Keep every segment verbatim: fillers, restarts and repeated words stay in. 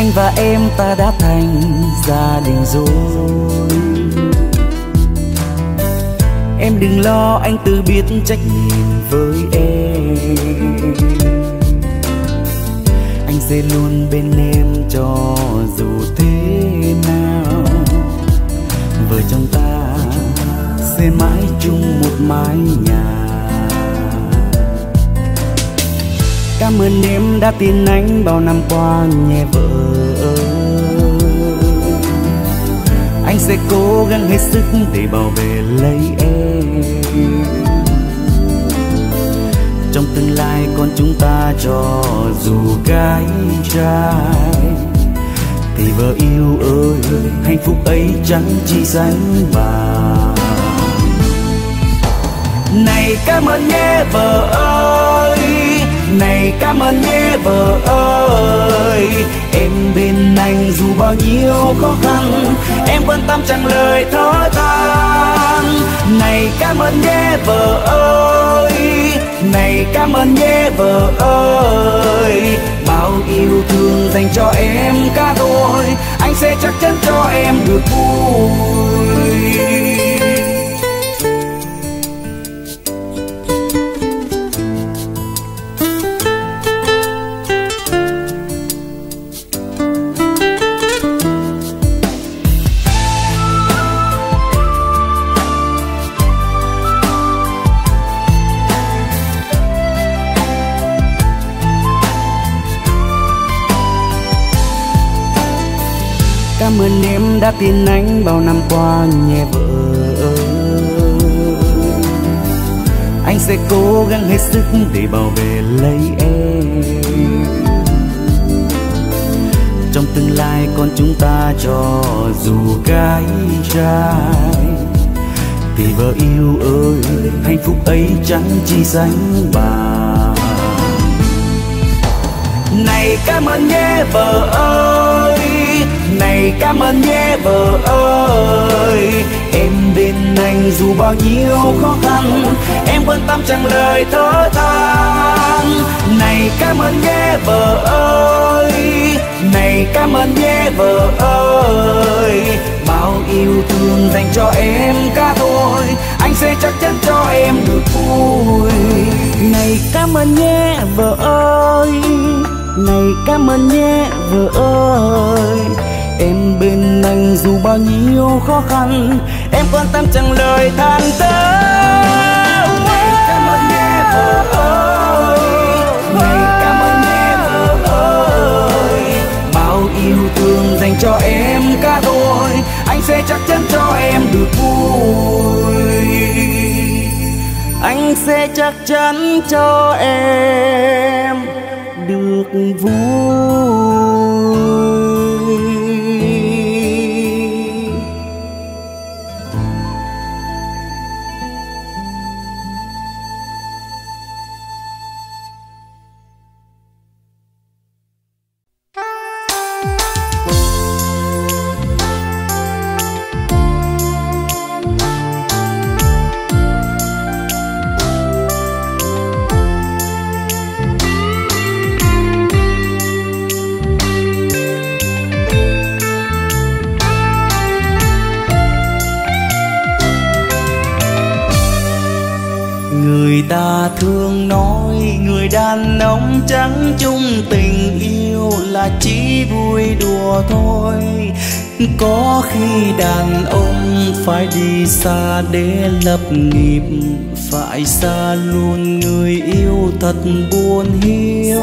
Anh và em ta đã thành gia đình rồi. Em đừng lo, anh tự biết trách nhiệm với em. Anh sẽ luôn bên em cho dù thế nào. Vợ chồng ta sẽ mãi chung một mái nhà. Cảm ơn em đã tin anh bao năm qua nhé vợ ơi. Anh sẽ cố gắng hết sức để bảo vệ lấy em. Trong tương lai con chúng ta cho dù gái trai, thì vợ yêu ơi, hạnh phúc ấy chẳng chỉ sánh bằng. Này cảm ơn nhé vợ ơi, này cảm ơn nhé vợ ơi. Em bên anh dù bao nhiêu khó khăn, em quan tâm chẳng lời thở than. Này cảm ơn nhé vợ ơi, này cảm ơn nhé vợ ơi. Bao yêu thương dành cho em cả tôi, anh sẽ chắc chắn cho em được vui. Cảm ơn em đã tin anh bao năm qua nhé vợ ơi. Anh sẽ cố gắng hết sức để bảo vệ lấy em. Trong tương lai con chúng ta cho dù gái trai, thì vợ yêu ơi, hạnh phúc ấy chẳng chỉ sánh bằng. Này cảm ơn nhé vợ ơi, này cảm ơn nhé vợ ơi. Em bên anh dù bao nhiêu khó khăn, em quan tâm chẳng lời thở than. Này cảm ơn nhé vợ ơi, này cảm ơn nhé vợ ơi. Bao yêu thương dành cho em cả tôi, anh sẽ chắc chắn cho em được vui. Này cảm ơn nhé vợ ơi, này cảm ơn nhé vợ ơi. Em bên anh dù bao nhiêu khó khăn, em quan tâm chẳng lời than thở. Này cảm ơn nhé vợ ơi, này cảm ơn nhé vợ ơi. Bao yêu thương dành cho em cả tôi, anh sẽ chắc chắn cho em được vui. Anh sẽ chắc chắn cho em được vui. Người ta thường nói người đàn ông chẳng chung tình yêu là chỉ vui đùa thôi. Có khi đàn ông phải đi xa để lập nghiệp, phải xa luôn người yêu thật buồn hiu.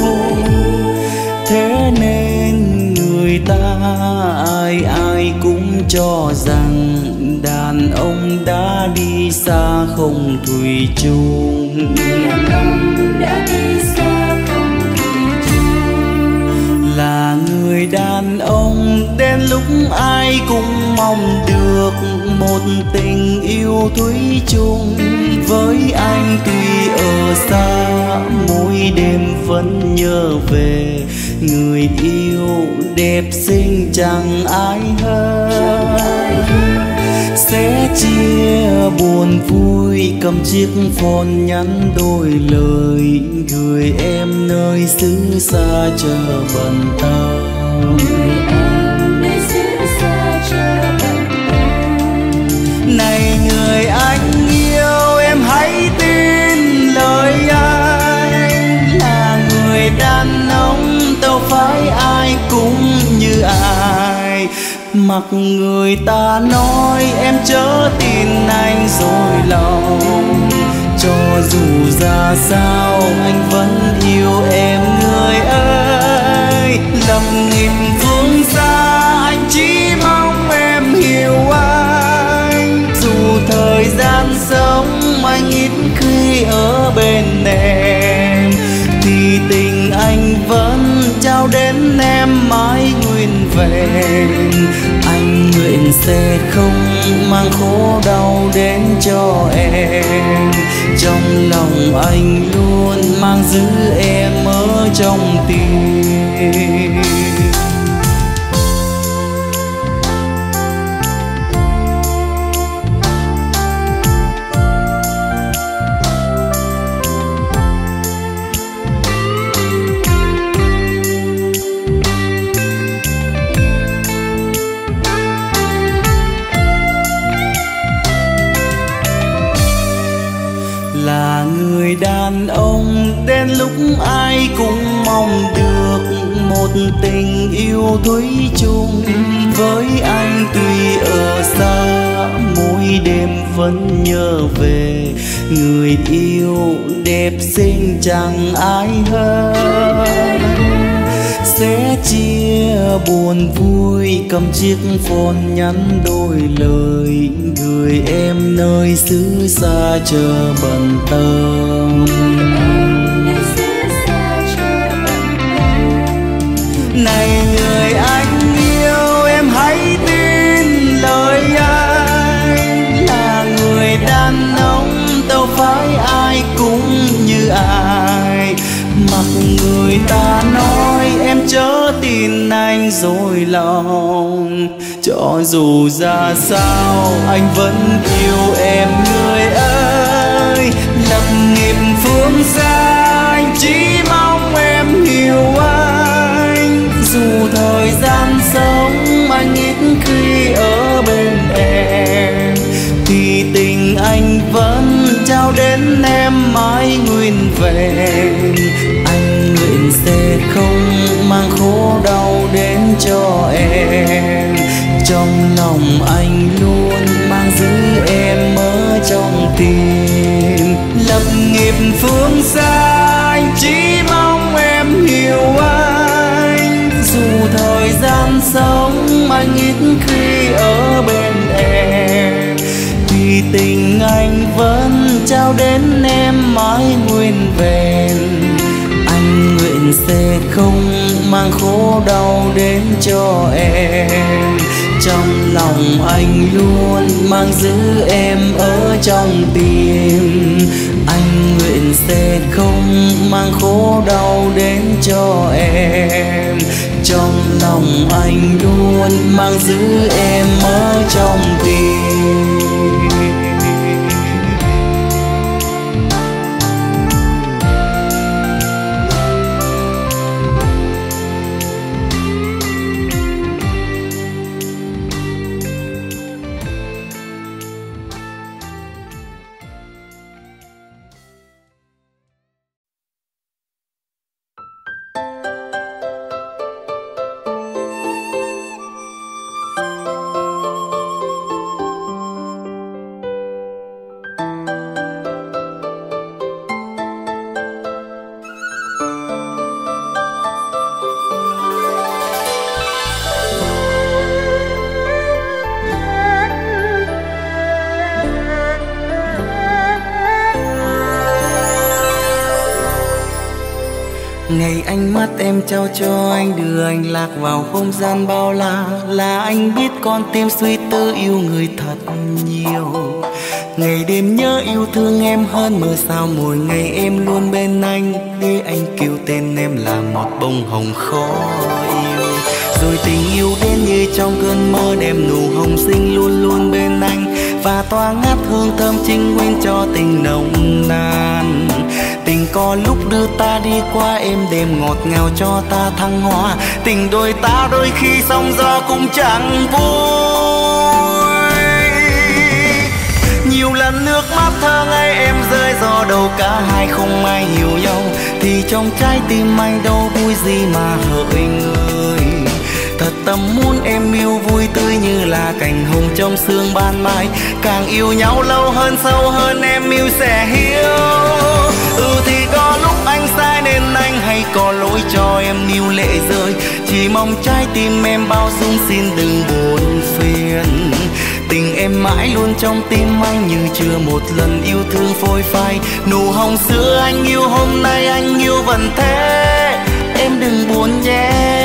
Thế nên người ta ai ai cũng cho rằng đàn ông đã đi xa không thủy chung. Đàn ông đã đi xa không thủy chung. Là người đàn ông đến lúc ai cũng mong được một tình yêu thủy chung. Với anh tuy ở xa, mỗi đêm vẫn nhớ về người yêu đẹp xinh chẳng ai hơn. Sẽ chia buồn vui, cầm chiếc phone nhắn đôi lời, gửi em nơi xứ xa chờ bận tâm. Này người anh yêu, em hãy tin lời anh, là người đàn ông đâu phải ai cũng như ai. Mặc người ta nói em chớ tin anh dối lòng, cho dù ra sao anh vẫn yêu em người ơi. Lập nghiệp phương xa anh chỉ mong em hiểu anh, dù thời gian sống anh ít khi ở bên em, thì tình anh vẫn trao đến em mãi nguyên vẹn. Anh nguyện sẽ không mang khổ đau đến cho em, trong lòng anh luôn mang giữ em ở trong tim. Là người đàn ông đến lúc ai cũng mong được một tình yêu thủy chung với anh. Tuy ở xa mỗi đêm vẫn nhớ về, người yêu đẹp xinh chẳng ai hơn. Sẽ chia buồn vui cầm chiếc phone nhắn đôi lời, gửi em nơi xứ xa chờ bận tâm. Này người anh yêu, em hãy tin lời anh, là người đàn ông đâu phải ai cũng như ai. Mặc người ta nói em chớ tin anh dối lòng, cho dù ra sao anh vẫn yêu em người ơi. Lập nghiệp phương xa anh chỉ mong em hiểu anh, dù thời gian sống anh ít khi ở bên em, thì tình anh vẫn trao đến em mãi nguyên vẹn. Anh nguyện sẽ không mang khổ đau đến cho em, trong lòng anh luôn mang giữ em ở trong tim. Lập nghiệp phương xa anh chỉ mong em hiểu anh, dù thời gian sống anh ít khi ở bên em, thì tình anh vẫn trao đến em mãi nguyên vẹn. Anh nguyện sẽ không mang khổ đau đến cho em, trong lòng anh luôn mang giữ em ở trong tim. Anh nguyện sẽ không mang khổ đau đến cho em, trong lòng anh luôn mang giữ em ở trong tim. Ngày ánh mắt em trao cho anh, đưa anh lạc vào không gian bao la, là anh biết con tim suy tư yêu người thật nhiều. Ngày đêm nhớ yêu thương em hơn mưa sao, mỗi ngày em luôn bên anh, để anh kêu tên em là một bông hồng khó yêu. Rồi tình yêu đến như trong cơn mơ, đem nụ hồng xinh luôn luôn bên anh, và tỏa ngát hương thơm chính nguyên cho tình nồng nàn. Tình có lúc đưa ta đi qua êm đềm ngọt ngào cho ta thăng hoa. Tình đôi ta đôi khi sóng gió cũng chẳng vui. Nhiều lần nước mắt thơ ngây em rơi do đâu cả hai không ai hiểu nhau, thì trong trái tim anh đâu vui gì mà hỡi người. Thật tâm muốn em yêu vui tươi như là cành hồng trong sương ban mai. Càng yêu nhau lâu hơn sâu hơn em yêu sẽ hiểu. Ừ thì có lúc anh sai nên anh hay có lỗi cho em níu lệ rơi. Chỉ mong trái tim em bao dung xin đừng buồn phiền. Tình em mãi luôn trong tim anh như chưa một lần yêu thương phôi phai. Nụ hồng xưa anh yêu hôm nay anh yêu vẫn thế. Em đừng buồn nhé.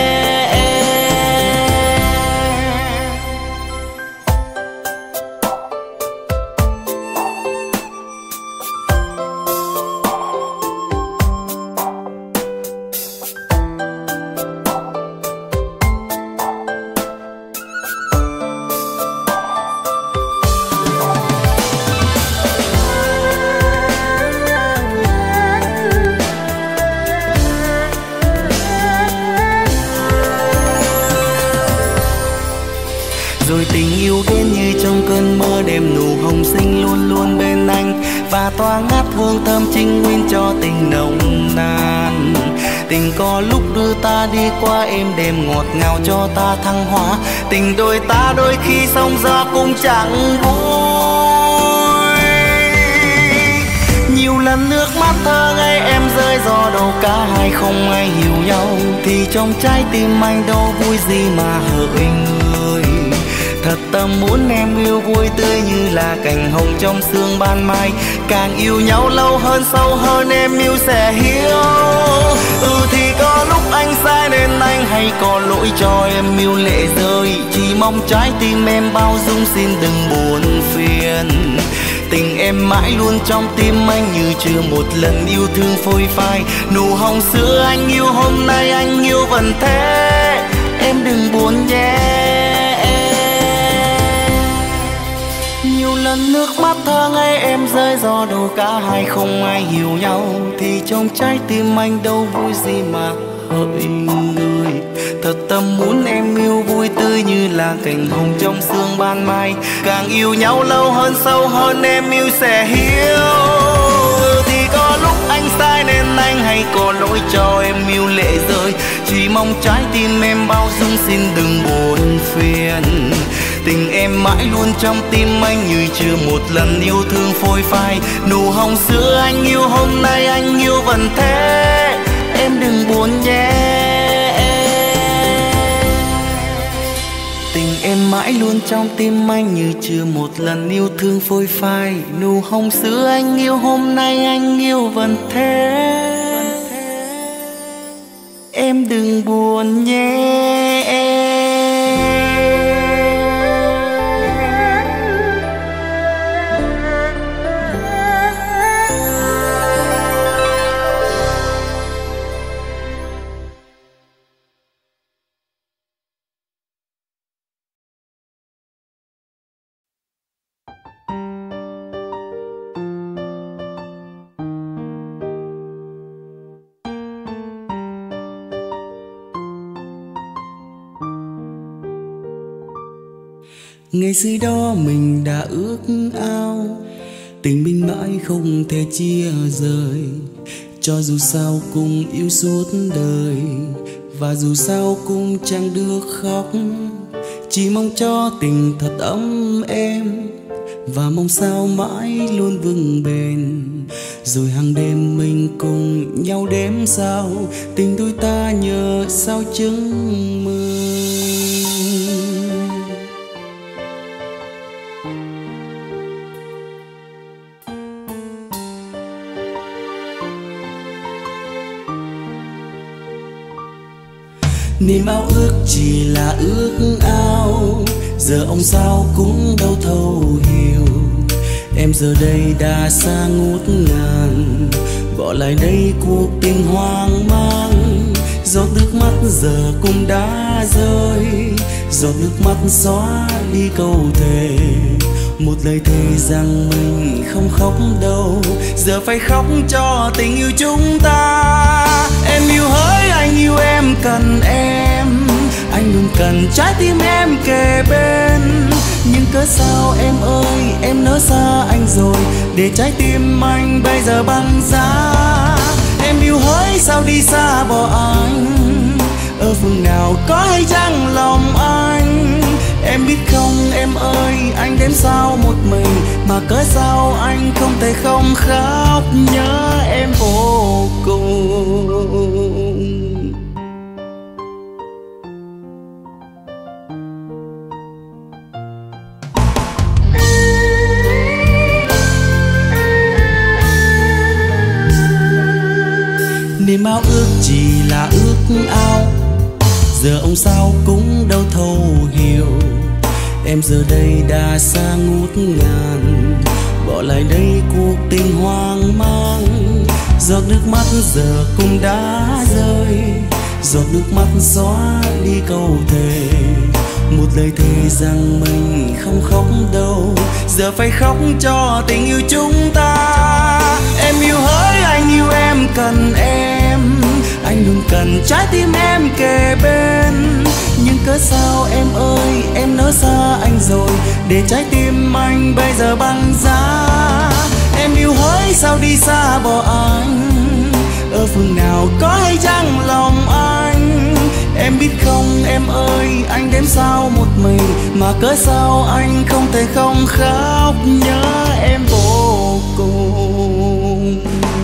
Rồi tình yêu đến như trong cơn mơ, đêm nụ hồng xinh luôn luôn bên anh và tỏa ngát hương thơm trinh nguyên cho tình nồng nàn. Tình có lúc đưa ta đi qua êm đềm ngọt ngào cho ta thăng hoa. Tình đôi ta đôi khi sóng gió cũng chẳng vui. Nhiều lần nước mắt thơ ngây em rơi do đâu cả hai không ai hiểu nhau, thì trong trái tim anh đâu vui gì mà hỡi người. Thật tâm muốn em yêu vui tươi như là cành hồng trong sương ban mai. Càng yêu nhau lâu hơn sâu hơn em yêu sẽ hiểu. Ừ thì có lúc anh sai nên anh hay có lỗi cho em yêu lệ rơi. Chỉ mong trái tim em bao dung xin đừng buồn phiền. Tình em mãi luôn trong tim anh như chưa một lần yêu thương phôi phai. Nụ hồng xưa anh yêu hôm nay anh yêu vẫn thế. Em đừng buồn nhé. Nhiều lần nước mắt thơ ngây em rơi do đâu cả hai không ai hiểu nhau, thì trong trái tim anh đâu vui gì mà hỡi người. Thật tâm muốn em yêu vui tươi như là cành hồng trong sương ban mai. Càng yêu nhau lâu hơn sâu hơn em yêu sẽ hiểu. Thì có lúc anh sai nên anh hay có lỗi cho em yêu lệ rơi. Chỉ mong trái tim em bao dung xin đừng buồn phiền. Tình em mãi luôn trong tim anh như chưa một lần yêu thương phôi phai. Nụ hồng xưa anh yêu hôm nay anh yêu vẫn thế. Em đừng buồn nhé. Tình em mãi luôn trong tim anh như chưa một lần yêu thương phôi phai. Nụ hồng xưa anh yêu hôm nay anh yêu vẫn thế. Em đừng buồn nhé. Ngày xưa đó mình đã ước ao tình mình mãi không thể chia rời. Cho dù sao cùng yêu suốt đời, và dù sao cũng chẳng được khóc. Chỉ mong cho tình thật ấm êm, và mong sao mãi luôn vững bền. Rồi hàng đêm mình cùng nhau đếm sao tình đôi ta nhờ sao chứng mơ. Niềm ao ước chỉ là ước ao, giờ ông sao cũng đâu thấu hiểu. Em giờ đây đã xa ngút ngàn, bỏ lại đây cuộc tình hoang mang. Giọt nước mắt giờ cũng đã rơi, giọt nước mắt xóa đi câu thề. Một lời thề rằng mình không khóc đâu, giờ phải khóc cho tình yêu chúng ta. Em yêu hỡi anh yêu em cần em, anh luôn cần trái tim em kề bên. Nhưng cớ sao em ơi em nỡ xa anh rồi, để trái tim anh bây giờ băng giá. Em yêu hỡi sao đi xa bỏ anh, ở phương nào có hay chăng lòng anh. Em biết không em ơi anh đến sao một mình, mà cớ sao anh không thể không khóc nhớ em vô cùng. Niềm ao ước chỉ là ước ao, giờ ông sao cũng đâu thấu hiểu. Em giờ đây đã xa ngút ngàn, bỏ lại đây cuộc tình hoang mang. Giọt nước mắt giờ cũng đã rơi, giọt nước mắt xóa đi câu thề. Một lời thề rằng mình không khóc đâu, giờ phải khóc cho tình yêu chúng ta. Em yêu hỡi anh yêu em cần em, anh luôn cần trái tim em kề bên. Nhưng cớ sao em ơi em nỡ xa anh rồi, để trái tim anh bây giờ băng giá. Em yêu hỡi sao đi xa bỏ anh, ở phương nào có hay chăng lòng anh. Em biết không em ơi anh đến sao một mình, mà cớ sao anh không thể không khóc nhớ em vô cùng.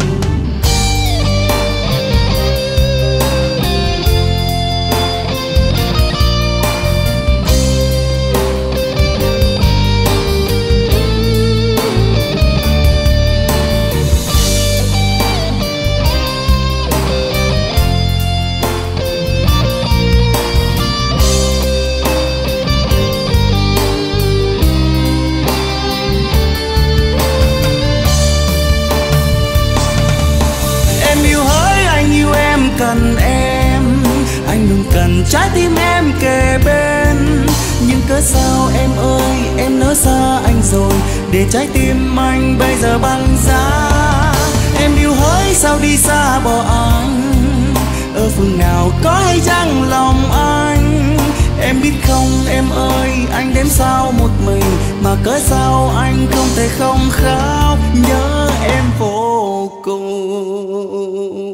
Cần em, anh luôn cần trái tim em kề bên. Nhưng cớ sao em ơi em nỡ xa anh rồi, để trái tim anh bây giờ băng giá. Em yêu hỡi sao đi xa bỏ anh, ở phương nào có hay chăng lòng anh. Em biết không em ơi anh đến sao một mình, mà cớ sao anh không thể không khóc nhớ em vô cùng.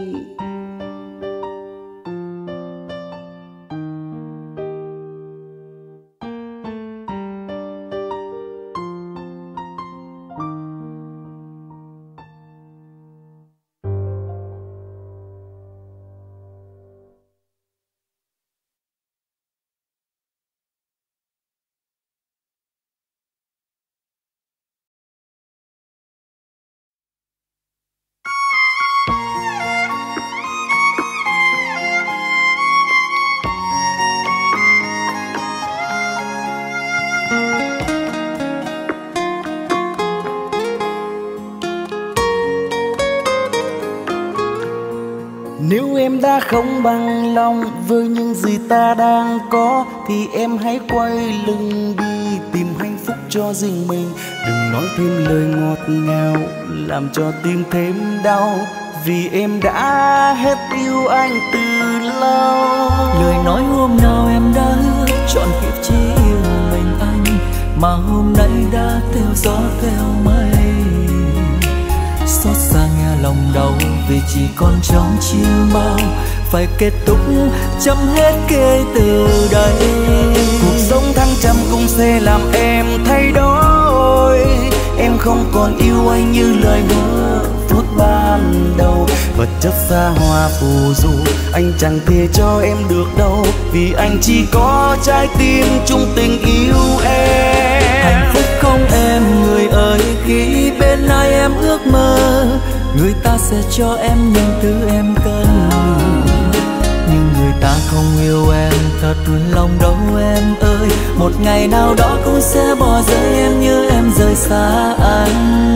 Nếu em đã không bằng lòng với những gì ta đang có, thì em hãy quay lưng đi tìm hạnh phúc cho riêng mình. Đừng nói thêm lời ngọt ngào làm cho tim thêm đau, vì em đã hết yêu anh từ lâu. Lời nói hôm nào em đã hứa trọn kiếp chỉ yêu mình anh, mà hôm nay đã theo gió theo mây. Xót xa nghe lòng đau vì chỉ còn trong chiều mau, phải kết thúc chấm hết kể từ đây. Cuộc sống thăng trầm cũng sẽ làm em thay đổi. Em không còn yêu anh như lời hứa phút ban đầu. Vật chất xa hoa phù du anh chẳng thể cho em được đâu, vì anh chỉ có trái tim chung tình yêu em. Hạnh phúc không em người ơi, khi bên ai em ước mơ, người ta sẽ cho em những thứ em cần. Nhưng người ta không yêu em thật lòng đâu em ơi, một ngày nào đó cũng sẽ bỏ rơi em như em rời xa anh.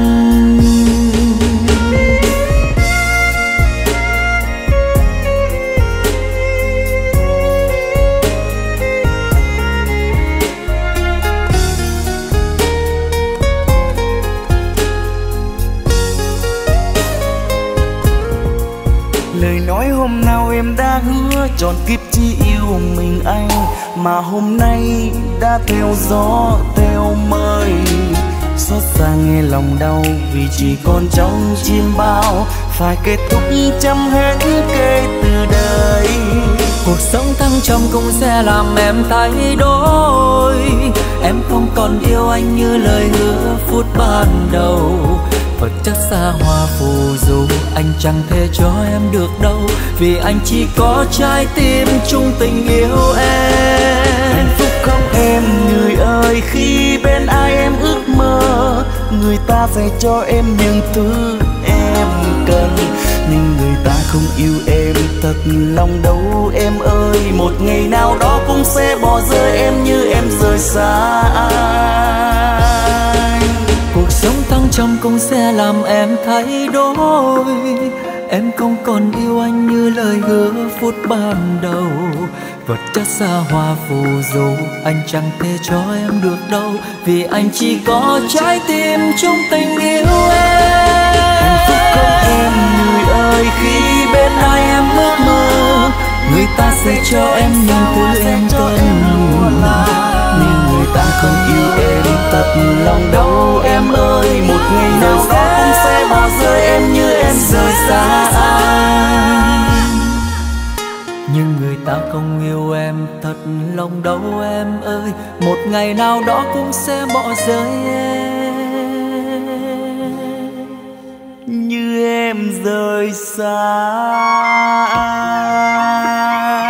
nói hôm nào em đã hứa tròn kiếp chỉ yêu mình anh, mà hôm nay đã theo gió theo mây. Xót xa nghe lòng đau vì chỉ còn trong chim bao, phải kết thúc chấm hết kể từ đây. Cuộc sống thăng trầm cũng sẽ làm em thay đổi. Em không còn yêu anh như lời hứa phút ban đầu. Vật chất xa hoa phù du anh chẳng thể cho em được đâu, vì anh chỉ có trái tim chung tình yêu em. Hạnh phúc không em người ơi, khi bên ai em ước mơ, người ta sẽ cho em những thứ em cần, nhưng người ta không yêu em thật lòng đâu em ơi. Một ngày nào đó cũng sẽ bỏ rơi em như em rời xa anh. Cuộc sống thăng trầm cũng sẽ làm em thay đổi. Em không còn yêu anh như lời hứa phút ban đầu. Vật chất xa hoa phù du anh chẳng thể cho em được đâu, vì anh chỉ có trái tim chung tình yêu em. Hạnh phúc không em người ơi, khi bên ai em ước mơ, người ta sẽ cho em những thứ em cần, nhưng người ta không yêu em thật lòng đâu em ơi. Một ngày nào đó cũng sẽ bỏ rơi em như em rời xa anh. Nhưng người ta không yêu em thật lòng đâu em ơi. Một ngày nào đó cũng sẽ bỏ rơi em như em rời xa anh.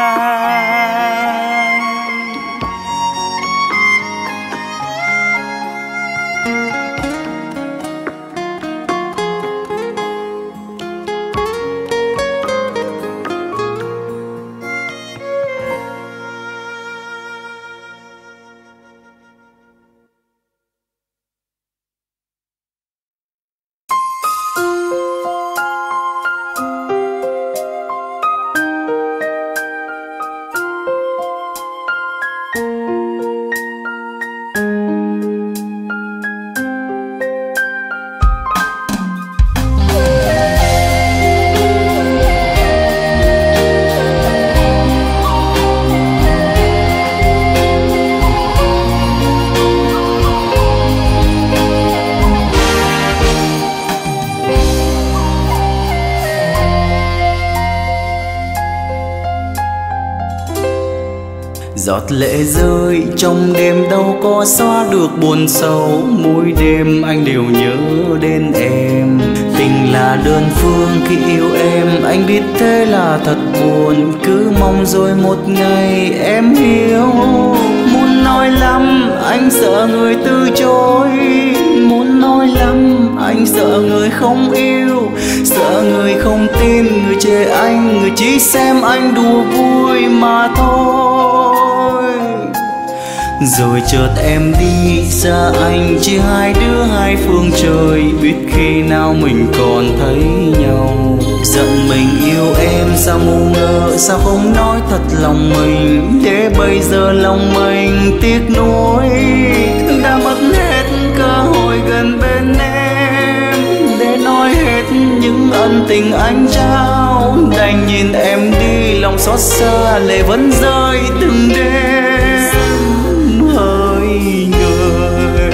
Giọt lệ rơi trong đêm đâu có xóa được buồn sâu, mỗi đêm anh đều nhớ đến em. Tình là đơn phương khi yêu em, anh biết thế là thật buồn, cứ mong rồi một ngày em hiểu. Muốn nói lắm anh sợ người từ chối, muốn nói lắm anh sợ người không yêu, sợ người không tin, người chê anh, người chỉ xem anh đùa vui mà thôi. Rồi chợt em đi xa anh, chỉ hai đứa hai phương trời, biết khi nào mình còn thấy nhau. Giận mình yêu em sao ngu ngơ, sao không nói thật lòng mình, để bây giờ lòng mình tiếc nuối. Đã mất hết cơ hội gần bên em, để nói hết những ân tình anh trao. Đành nhìn em đi lòng xót xa, lệ vẫn rơi từng đêm hơi người.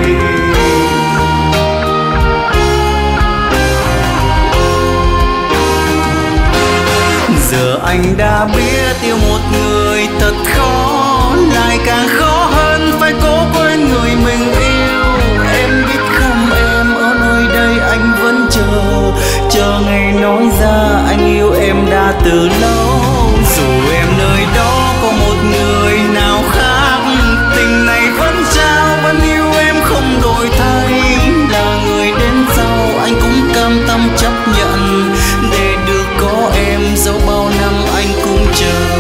Giờ anh đã biết yêu một người thật khó, lại càng khó hơn phải cố quên người mình yêu. Em biết không em, ở nơi đây anh vẫn chờ, chờ ngày nói ra anh yêu em đã từ lâu. Dù em nơi đó có một người nào khác, tình này vẫn trao, vẫn yêu em không đổi thay. Là người đến sau anh cũng cam tâm chấp nhận, để được có em dẫu bao năm anh cũng chờ.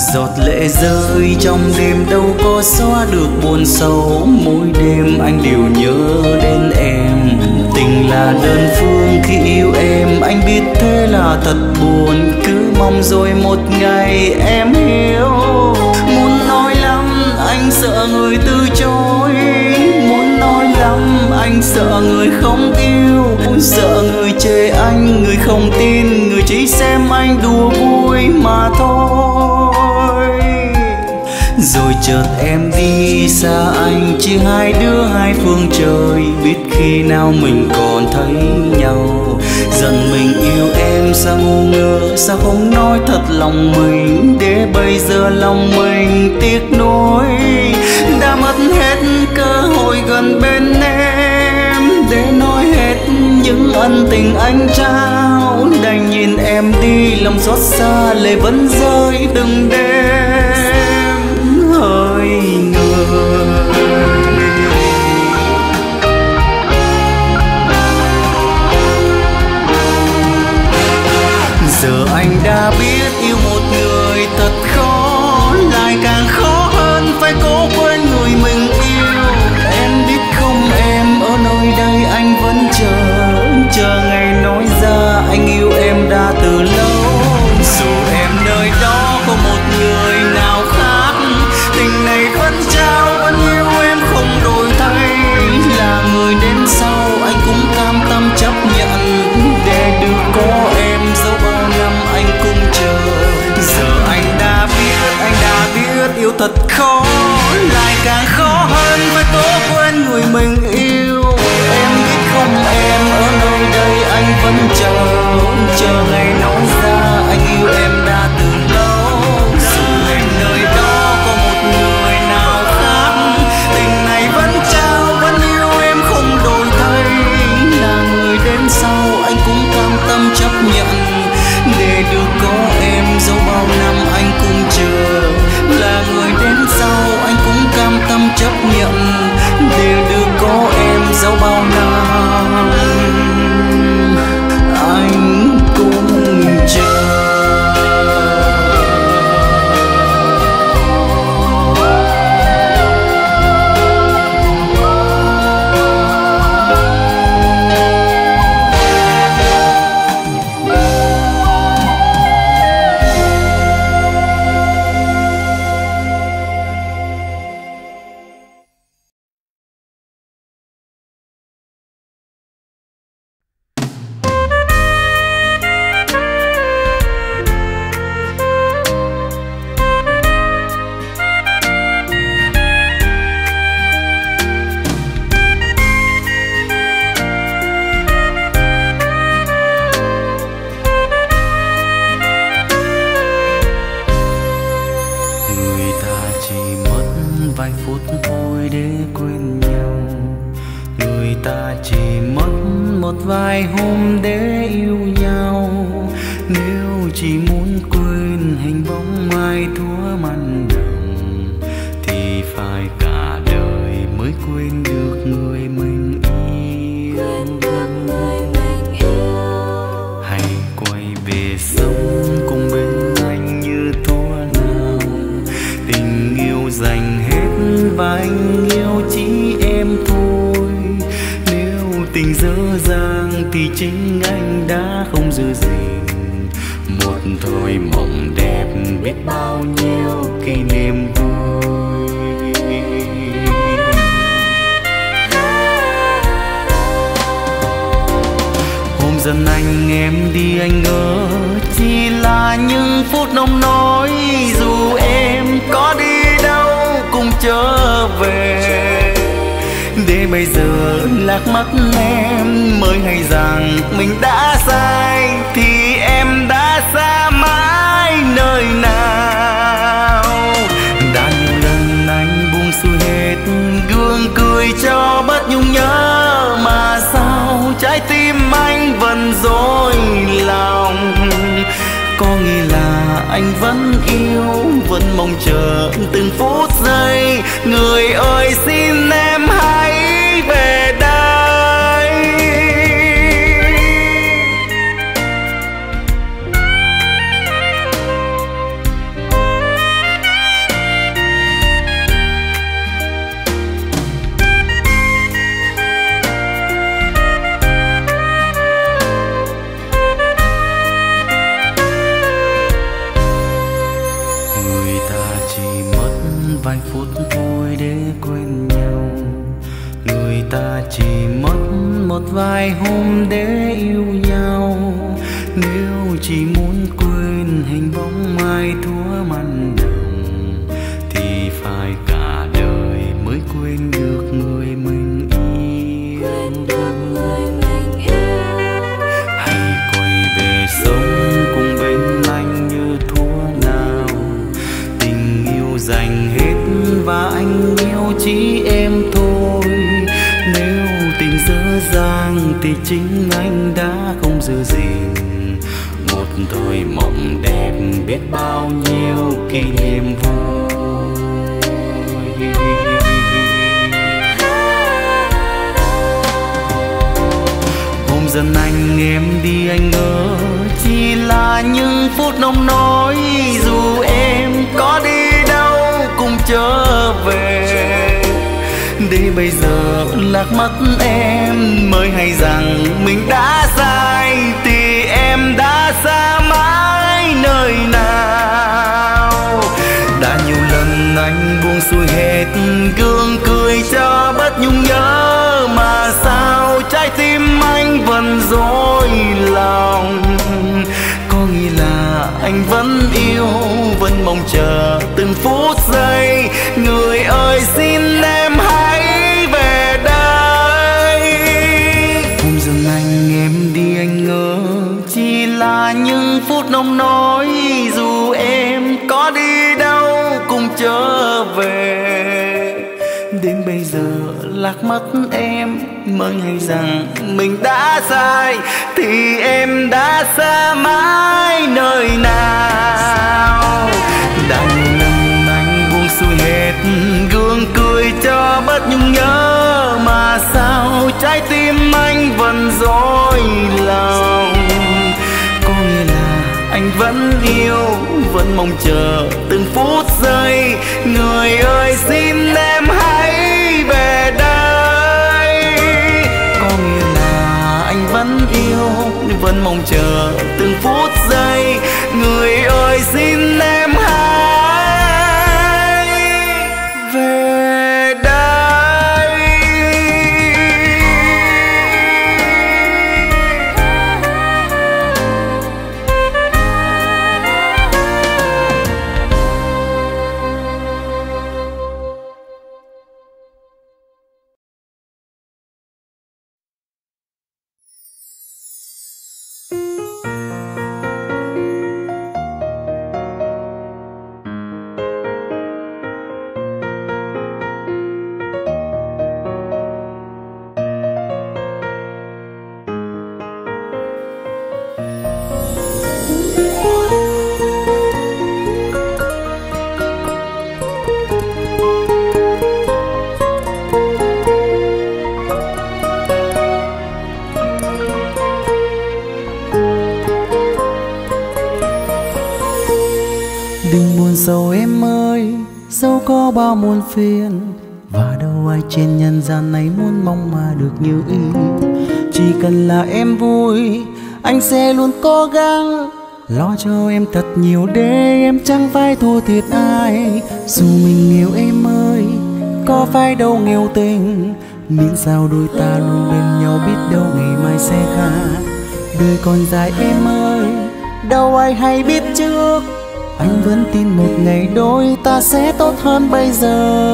Giọt lệ rơi trong đêm đâu có xóa được buồn sâu, mỗi đêm anh đều nhớ đến em. Tình là đơn phương khi yêu em, anh biết thế là thật buồn, cứ mong rồi một ngày em hiểu. Muốn nói lắm anh sợ người từ chối, muốn nói lắm anh sợ người không yêu, muốn sợ người chê anh, người không tin, người chỉ xem anh đùa vui mà thôi. Rồi chợt em đi xa anh, chỉ hai đứa hai phương trời, biết khi nào mình còn thấy nhau. Giận mình yêu em sao ngu ngơ, sao không nói thật lòng mình, để bây giờ lòng mình tiếc nuối. Đã mất hết cơ hội gần bên em, để nói hết những ân tình anh trao. Đành nhìn em đi lòng xót xa, lệ vẫn rơi từng đêm hơi người. Giờ anh đã biết yêu một người thật khó, lại càng khó hơn phải cố quên người mình yêu. Em biết không em, ở nơi đây anh vẫn chờ, chờ ngày nói ra anh yêu em đã từ lâu. Dù em nơi đó có một người nào khác, tình này vẫn trao vẫn yêu em không đổi thay. Là người đến sau anh cũng cam tâm chấp nhận, để được có em dẫu bao năm anh cũng chờ. Giờ anh đã biết, anh đã biết yêu thật khó, lại càng khó hơn phải cố quên người mình yêu. Em biết không em, ở nơi đây anh vẫn chờ, chờ ngày nói ra anh yêu em đã từ lâu. Dù em nơi đó có một người nào khác, tình này vẫn trao vẫn yêu em không đổi thay. Là người đến sau anh cũng cam tâm chấp nhận, để được có em dẫu bao năm anh cũng chờ. Là người đến sau anh cũng cam tâm chấp nhận, để được có em dẫu bao năm anh cũng chờ. Anh vẫn yêu, vẫn mong chờ từng phút giây. Người ơi xin em hãy về đây. vài phút thôi để quên nhau. Người ta chỉ mất một vài hôm để yêu nhau. Nếu chỉ muốn quên hình bóng mai thúa mặn nồng thì phải cả đời mới quên được người mình yêu. Hãy quay về sống cùng bên anh như thuở nào. Tình yêu dành hết và anh yêu chỉ em thôi. Nếu tình dở dang thì chính anh đã không giữ gìn. Một thời mộng đẹp biết bao nhiêu kỷ niệm vui. Hôm dần anh em đi anh ngỡ chỉ là những phút nông nỗi. Dù em có đi đâu cũng trở về. Để bây giờ lạc mất em mới hay rằng mình đã sai. Thì em đã xa mãi nơi nào. Đã nhiều lần anh buông xuôi hết gương cười cho bất nhung nhớ. Mà sao trái tim anh vẫn dối lòng. Có nghĩa là anh vẫn yêu, vẫn mong chờ từng phút giây. Người ơi xin em hãy về đây. Hôm dần anh em đi anh ngỡ chỉ là những phút nông nỗi. Dù em có đi đâu cũng trở về. Đến bây giờ lạc mất em mới hay rằng mình đã sai. Thì em đã xa mãi nơi nào. Đã nhiều năm anh buông xuôi hết gương cười cho bất nhung nhớ. Mà sao trái tim anh vẫn dối lòng. Có nghĩa là anh vẫn yêu, vẫn mong chờ từng phút giây. Người ơi xin em hãy về đây. Có nghĩa là anh vẫn yêu, vẫn mong chờ từng phút giây. Người ơi xin em hãy về đây. Đừng buồn sầu em ơi, dẫu có bao muôn phiền. Và đâu ai trên nhân gian này muốn mong mà được như ý. Chỉ cần là em vui, anh sẽ luôn cố gắng lo cho em thật nhiều để em chẳng phải thua thiệt ai. Dù mình nghèo em ơi, có phải đâu nghèo tình. Miễn sao đôi ta luôn bên nhau, biết đâu ngày mai sẽ khác. Đời còn dài em ơi, đâu ai hay biết trước. Anh vẫn tin một ngày đôi ta sẽ tốt hơn bây giờ.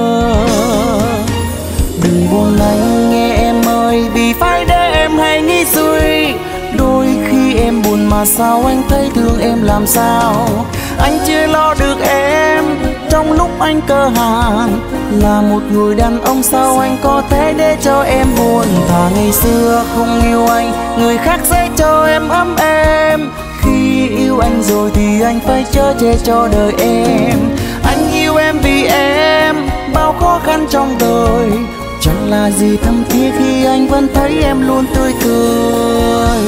Đừng buồn anh nghe em ơi, vì phải để em hay nghĩ suy. Đôi khi em buồn mà sao anh thấy thương em làm sao. Anh chưa lo được em trong lúc anh cơ hàn. Là một người đàn ông sao anh có thể để cho em buồn. Thà ngày xưa không yêu anh, người khác sẽ cho em ấm êm. Khi yêu anh rồi thì anh phải chở che cho đời em. Anh yêu em vì em bao khó khăn trong đời. Chẳng là gì thâm thiết khi anh vẫn thấy em luôn tươi cười.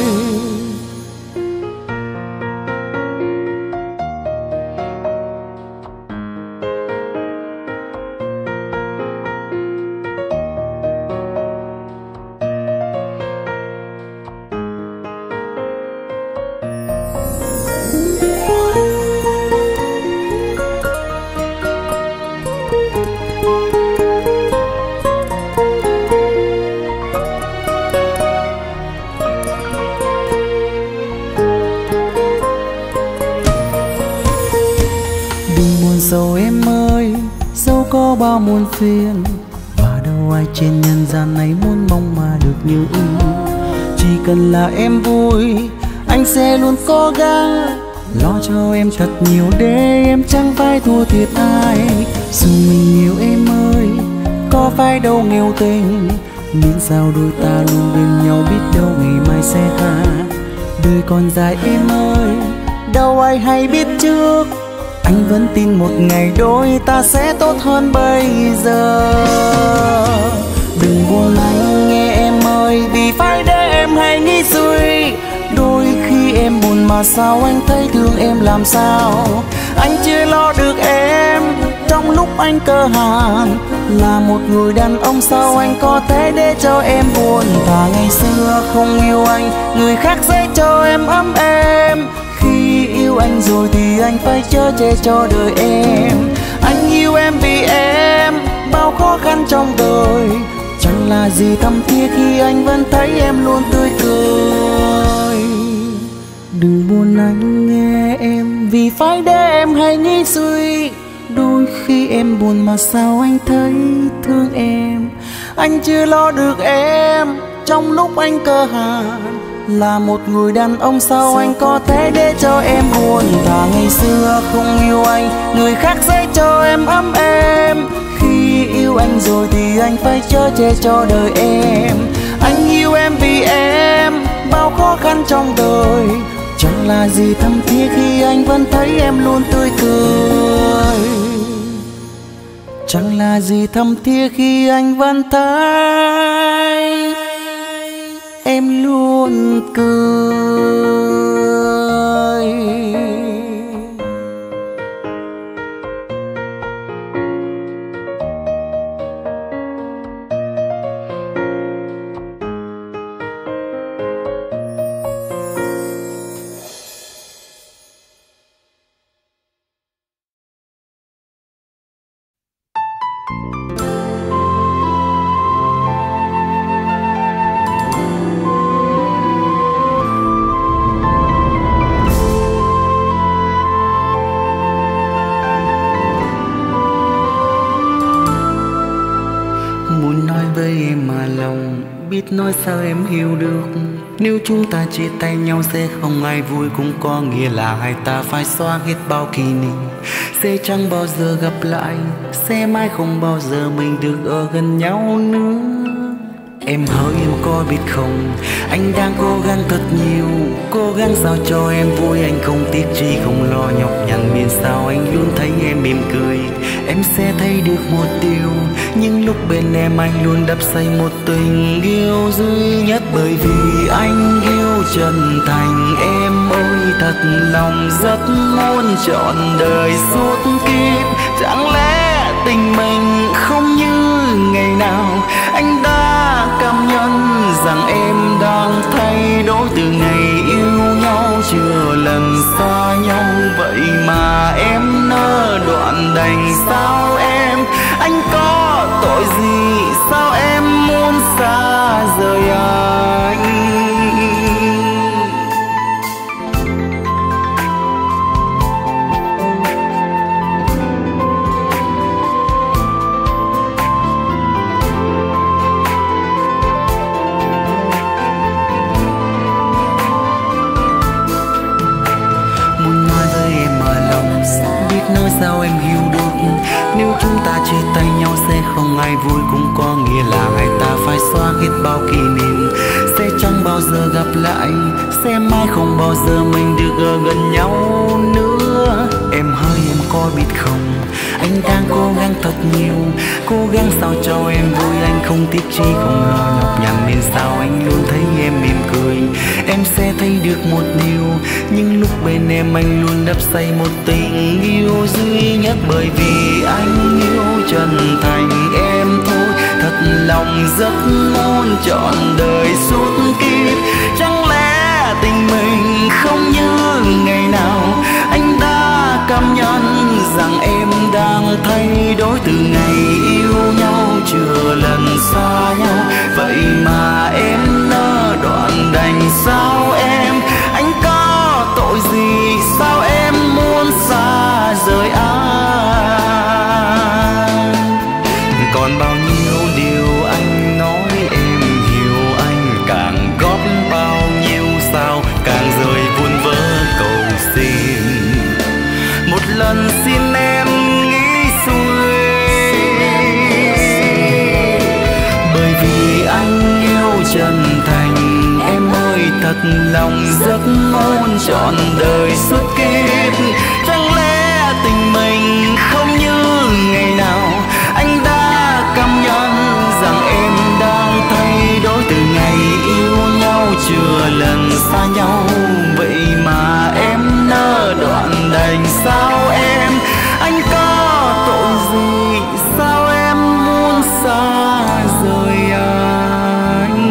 Đừng buồn sầu em ơi, dẫu có bao muôn phiền, và đâu ai trên nhân gian này muốn mong mà được như ý. Chỉ cần là em vui, anh sẽ luôn cố gắng lo cho em thật nhiều để em chẳng phải thua thiệt ai. Dù mình yêu em ơi, có phải đâu nghèo tình, miễn sao đôi ta luôn bên nhau, biết đâu ngày mai sẽ tha. Đời còn dài em ơi, đâu ai hay biết trước, anh vẫn tin một ngày đôi ta sẽ tốt hơn bây giờ. Đừng buồn anh nghe em ơi, vì phải để em hay nghĩ suy. Đôi khi em buồn mà sao anh thấy thương em làm sao. Anh chưa lo được em trong lúc anh cơ hàn, là một người đàn ông sao anh có thể để cho em buồn. Và ngày xưa không yêu anh, người khác sẽ cho em ấm êm. Khi yêu anh rồi thì anh phải chở che cho đời em. Anh yêu em vì em bao khó khăn trong đời, chẳng là gì thâm thiết khi anh vẫn thấy em luôn tươi cười. Đừng buồn anh nghe em, vì phải để em hay nghĩ suy. Đôi khi em buồn mà sao anh thấy thương em. Anh chưa lo được em trong lúc anh cơ hàn, là một người đàn ông sao anh có thể để cho em buồn. Và ngày xưa không yêu anh, người khác sẽ cho em ấm êm. Khi yêu anh rồi thì anh phải chở che cho đời em. Anh yêu em vì em bao khó khăn trong đời, chẳng là gì thâm thiết khi anh vẫn thấy em luôn tươi cười. Chẳng là gì thâm thiết khi anh vẫn thấy em luôn cười. Biết nói sao em hiểu được, nếu chúng ta chia tay nhau sẽ không ai vui, cũng có nghĩa là hai ta phải xóa hết bao kỷ niệm. Sẽ chẳng bao giờ gặp lại, sẽ mãi không bao giờ mình được ở gần nhau nữa. Em hỡi em có biết không, anh đang cố gắng thật nhiều, cố gắng sao cho em vui, anh không tiếc chi không lo nhọc nhằn. Miễn sao anh luôn thấy em mỉm cười, em sẽ thấy được một điều, nhưng lúc bên em anh luôn đắp xây một tình yêu duy nhất. Bởi vì anh yêu chân thành em ơi, thật lòng rất muốn trọn đời suốt kiếp. Chẳng lẽ tình mình không như ngày nào, anh đã cảm nhận rằng em đang thay đổi từ ngày yêu nhau, chưa lần xa nhau. Vậy mà em nỡ đoạn đành sao em, anh có tội gì sao em muốn xa rời anh. Nói sao em hiểu được, nếu chúng ta chia tay nhau sẽ không ai vui, cũng có nghĩa là hai ta phải xóa hết bao kỷ niệm. Sẽ chẳng bao giờ gặp lại, sẽ mãi không bao giờ mình được ở gần nhau nữa. Em hỡi em có biết không, anh đang cố gắng thật nhiều, cố gắng sao cho em vui, anh không tiếc chi không lo nhọc nhằn. Nên sao anh luôn thấy em mỉm cười, em sẽ thấy được một điều, nhưng lúc bên em anh luôn đắp xây một tình yêu duy nhất. Bởi vì anh yêu chân thành em thôi, thật lòng rất muốn trọn đời suốt kiếp. Chẳng lẽ tình mình không như ngày nào, anh đã cảm nhận rằng em đang thay đổi từ ngày yêu nhau, chưa lần xa nhau. Vậy mà em nỡ đoạn đành sao em, anh có tội gì sao em muốn xa rời anh. lòng giấc ngôn trọn đời suốt kiếp. Chẳng lẽ tình mình không như ngày nào, anh đã cảm nhận rằng em đang thay đổi từ ngày yêu nhau chưa lần xa nhau. Vậy mà em nỡ đoạn đành sao em, anh có tội gì sao em muốn xa rời anh.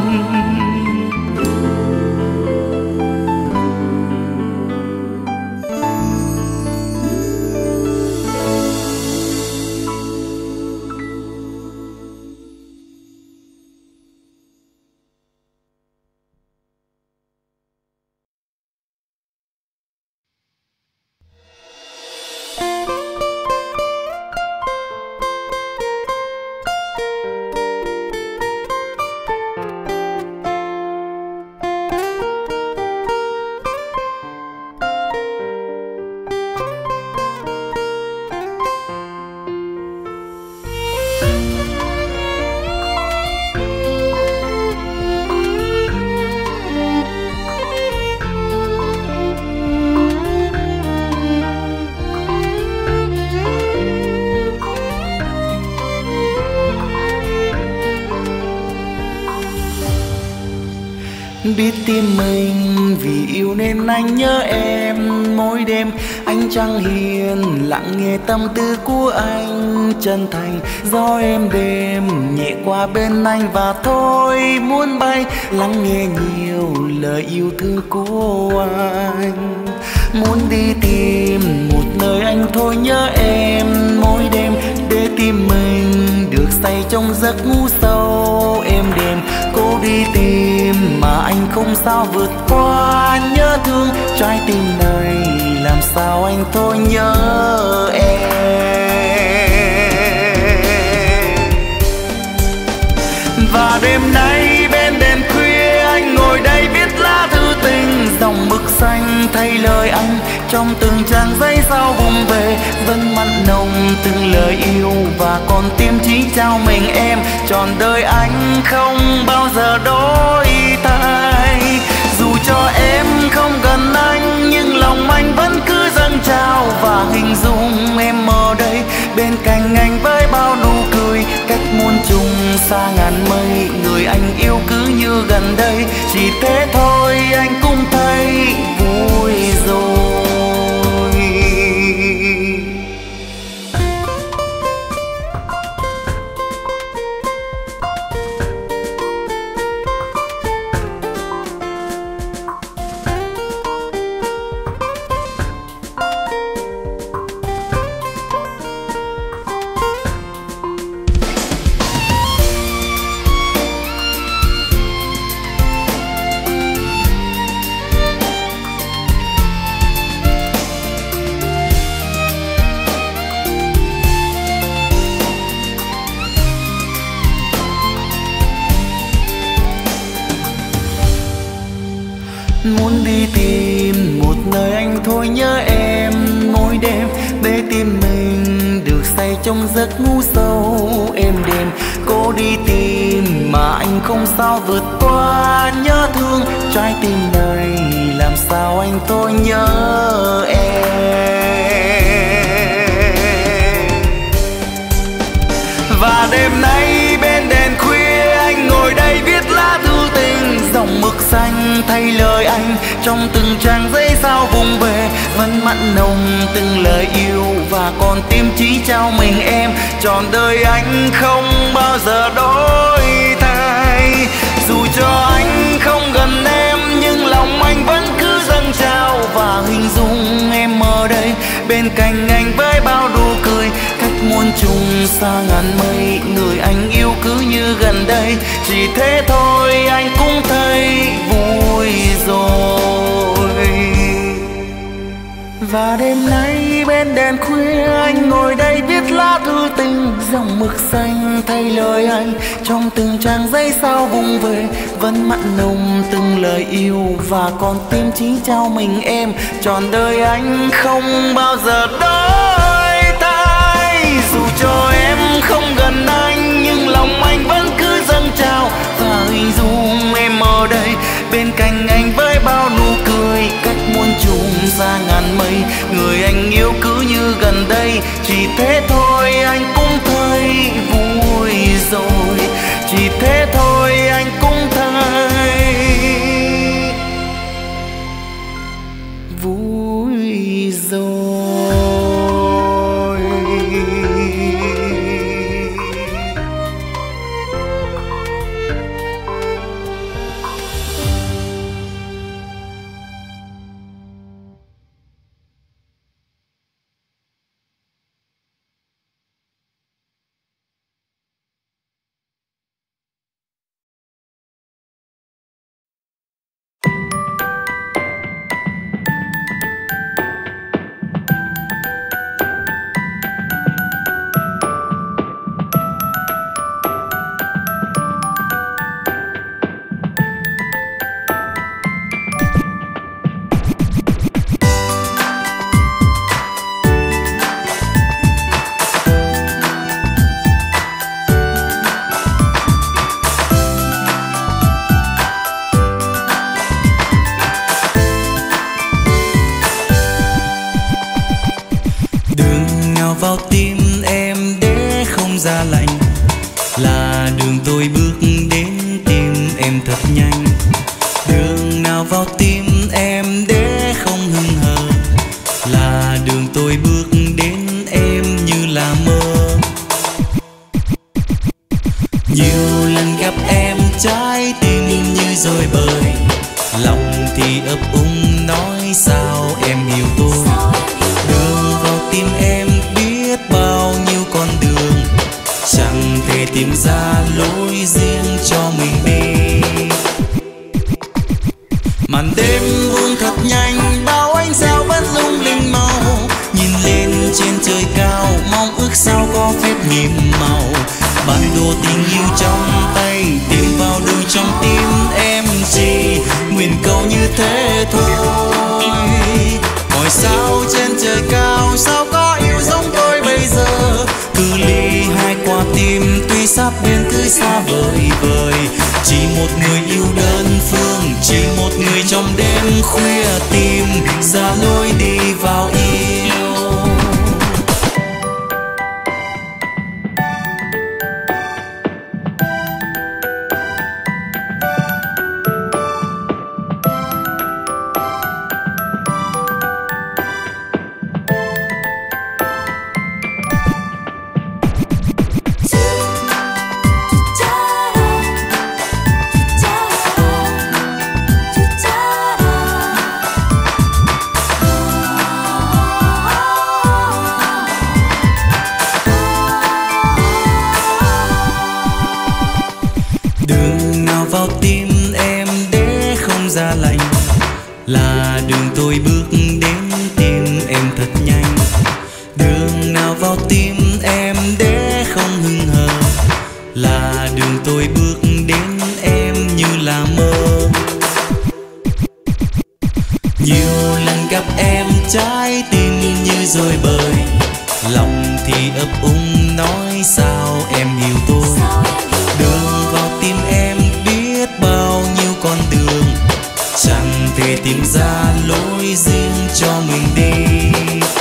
Biết tim mình vì yêu nên anh nhớ em mỗi đêm. Anh chẳng hiền lặng nghe tâm tư của anh chân thành. Gió êm đêm nhẹ qua bên anh và thôi muốn bay, lắng nghe nhiều lời yêu thương của anh. Muốn đi tìm một nơi anh thôi nhớ em mỗi đêm, để tim mình được say trong giấc ngủ sâu êm đềm. Cố đi tìm mà anh không sao vượt qua nhớ thương trái tim này, làm sao anh thôi nhớ em. Và đêm nay bên đèn khuya anh ngồi đây viết lá thư tình, dòng mực xanh thay lời anh trong từng trang giấy sao vùng về. Vẫn mặn nồng từng lời yêu và còn tim chỉ trao mình em, trọn đời anh không bao giờ đổi thay. Dù cho em không gần anh nhưng lòng anh vẫn cứ dâng trào, và hình dung em ở đây bên cạnh anh với bao nụ cười. Cách muôn trùng xa ngàn mây, người anh yêu cứ như gần đây. Chỉ thế thôi anh cũng thấy vui rồi. Muốn đi tìm một nơi anh thôi nhớ em mỗi đêm, để tim mình được say trong giấc ngủ sâu êm đềm. Cố đi tìm mà anh không sao vượt qua nhớ thương trái tim này, làm sao anh thôi nhớ em. Và đêm nay bên đèn khuya anh ngồi đây viết lá thư tình, dòng mực xanh thay lời anh trong từng trang giấy sao vùng về. Vẫn mặn nồng từng lời yêu và còn tim chỉ trao mình em, trọn đời anh không bao giờ đổi thay. Dù cho anh không gần em nhưng lòng anh vẫn cứ dâng trào, và hình dung em ở đây bên cạnh anh với bao nụ cười. Cách muôn trùng xa ngàn mây, người anh yêu cứ như gần đây. Chỉ thế thôi anh cũng thấy vui rồi. Và đêm nay bên đèn khuya anh ngồi đây viết lá thư tình, dòng mực xanh thay lời anh trong từng trang giấy sao vùng về. Vẫn mặn nồng từng lời yêu và còn tim chỉ trao mình em, trọn đời anh không bao giờ đổi thay. Dù cho em không gần anh nhưng lòng anh vẫn cứ dâng trào, và hình dung em ở đây bên cạnh anh với tình yêu cứ như gần đây. Chỉ thế thôi anh cũng thấy vui rồi, chỉ thế thôi anh cũng thấy vui rồi. Vào tim em để không ra lạnh, là đường tôi bước đến tim em thật nhanh. Đường nào vào tim em để không hững hờ, là đường tôi bước đến em như là mơ. Nhiều lần gặp em trái tim như rồi bời, lòng thì ấp úng nói sao em hiểu tôi. Đường vào tim em bao nhiêu con đường, chẳng thể tìm ra lối riêng cho mình đi. Màn đêm buông thật nhanh, bao ánh sao vẫn lung linh màu. Nhìn lên trên trời cao, mong ước sao có phép nhiệm màu. Bản đồ tình yêu trong tay, tìm vào đường trong tim em chỉ nguyện cầu như thế thôi. Ngôi sao trên trời cao, sao có yêu giống tôi bây giờ. Cứ ly hai qua tim, tuy sắp bên cứ xa vời vời. Chỉ một người yêu đơn phương, chỉ một người trong đêm khuya tìm ra lối đi vào yêu. Vào tim em để không ra lạnh, là đường tôi bước đến tim em thật nhanh. Đường nào vào tim em để không hững hờ, là đường tôi bước đến em như là mơ. Nhiều lần gặp em trái tim như rồi bời, lòng thì ấp úng nói sao em hiểu tôi. Đường vào tim em bao nhiêu con đường, chẳng thể tìm ra lối riêng cho mình đi.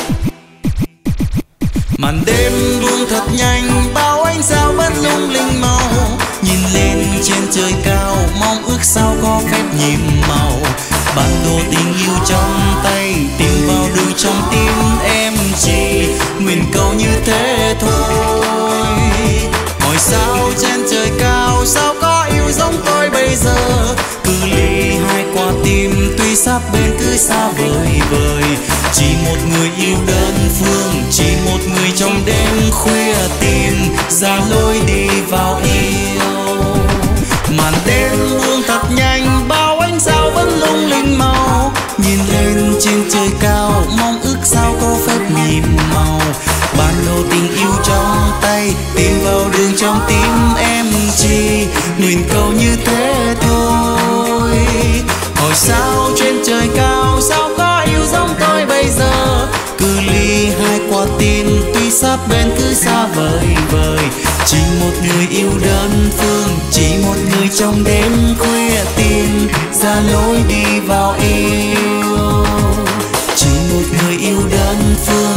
Màn đêm buông thật nhanh, bao ánh sao vẫn lung linh màu. Nhìn lên trên trời cao, mong ước sao có phép nhiệm màu. Bản đồ tình yêu trong tay, tìm vào đường trong tim em chỉ nguyện cầu như thế thôi. Ngôi sao trên trời cao, sao có yêu giống tôi bây giờ. Cứ ly hai qua tim, tuy sắp bên cứ xa vời vời. Chỉ một người yêu đơn phương, chỉ một người trong đêm khuya tìm ra lối đi vào yêu. Màn đêm buông thật nhanh, bao ánh sao vẫn lung linh màu. Nhìn lên trên trời cao, mong ước sao có phép nhiệm màu. Bản đồ tình yêu trong tay, tìm vào đường trong tim em chỉ nguyện cầu như thế thôi. Hỏi sao trên trời cao, sao có yêu giống tôi bây giờ. Cứ ly hai qua tim, tuy sắp bên cứ xa vời vời. Chỉ một người yêu đơn phương, chỉ một người trong đêm khuya tìm ra lối đi vào yêu. Chỉ một người yêu đơn phương,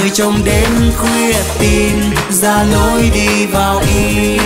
người trong đêm khuya tìm ra lối đi vào yêu.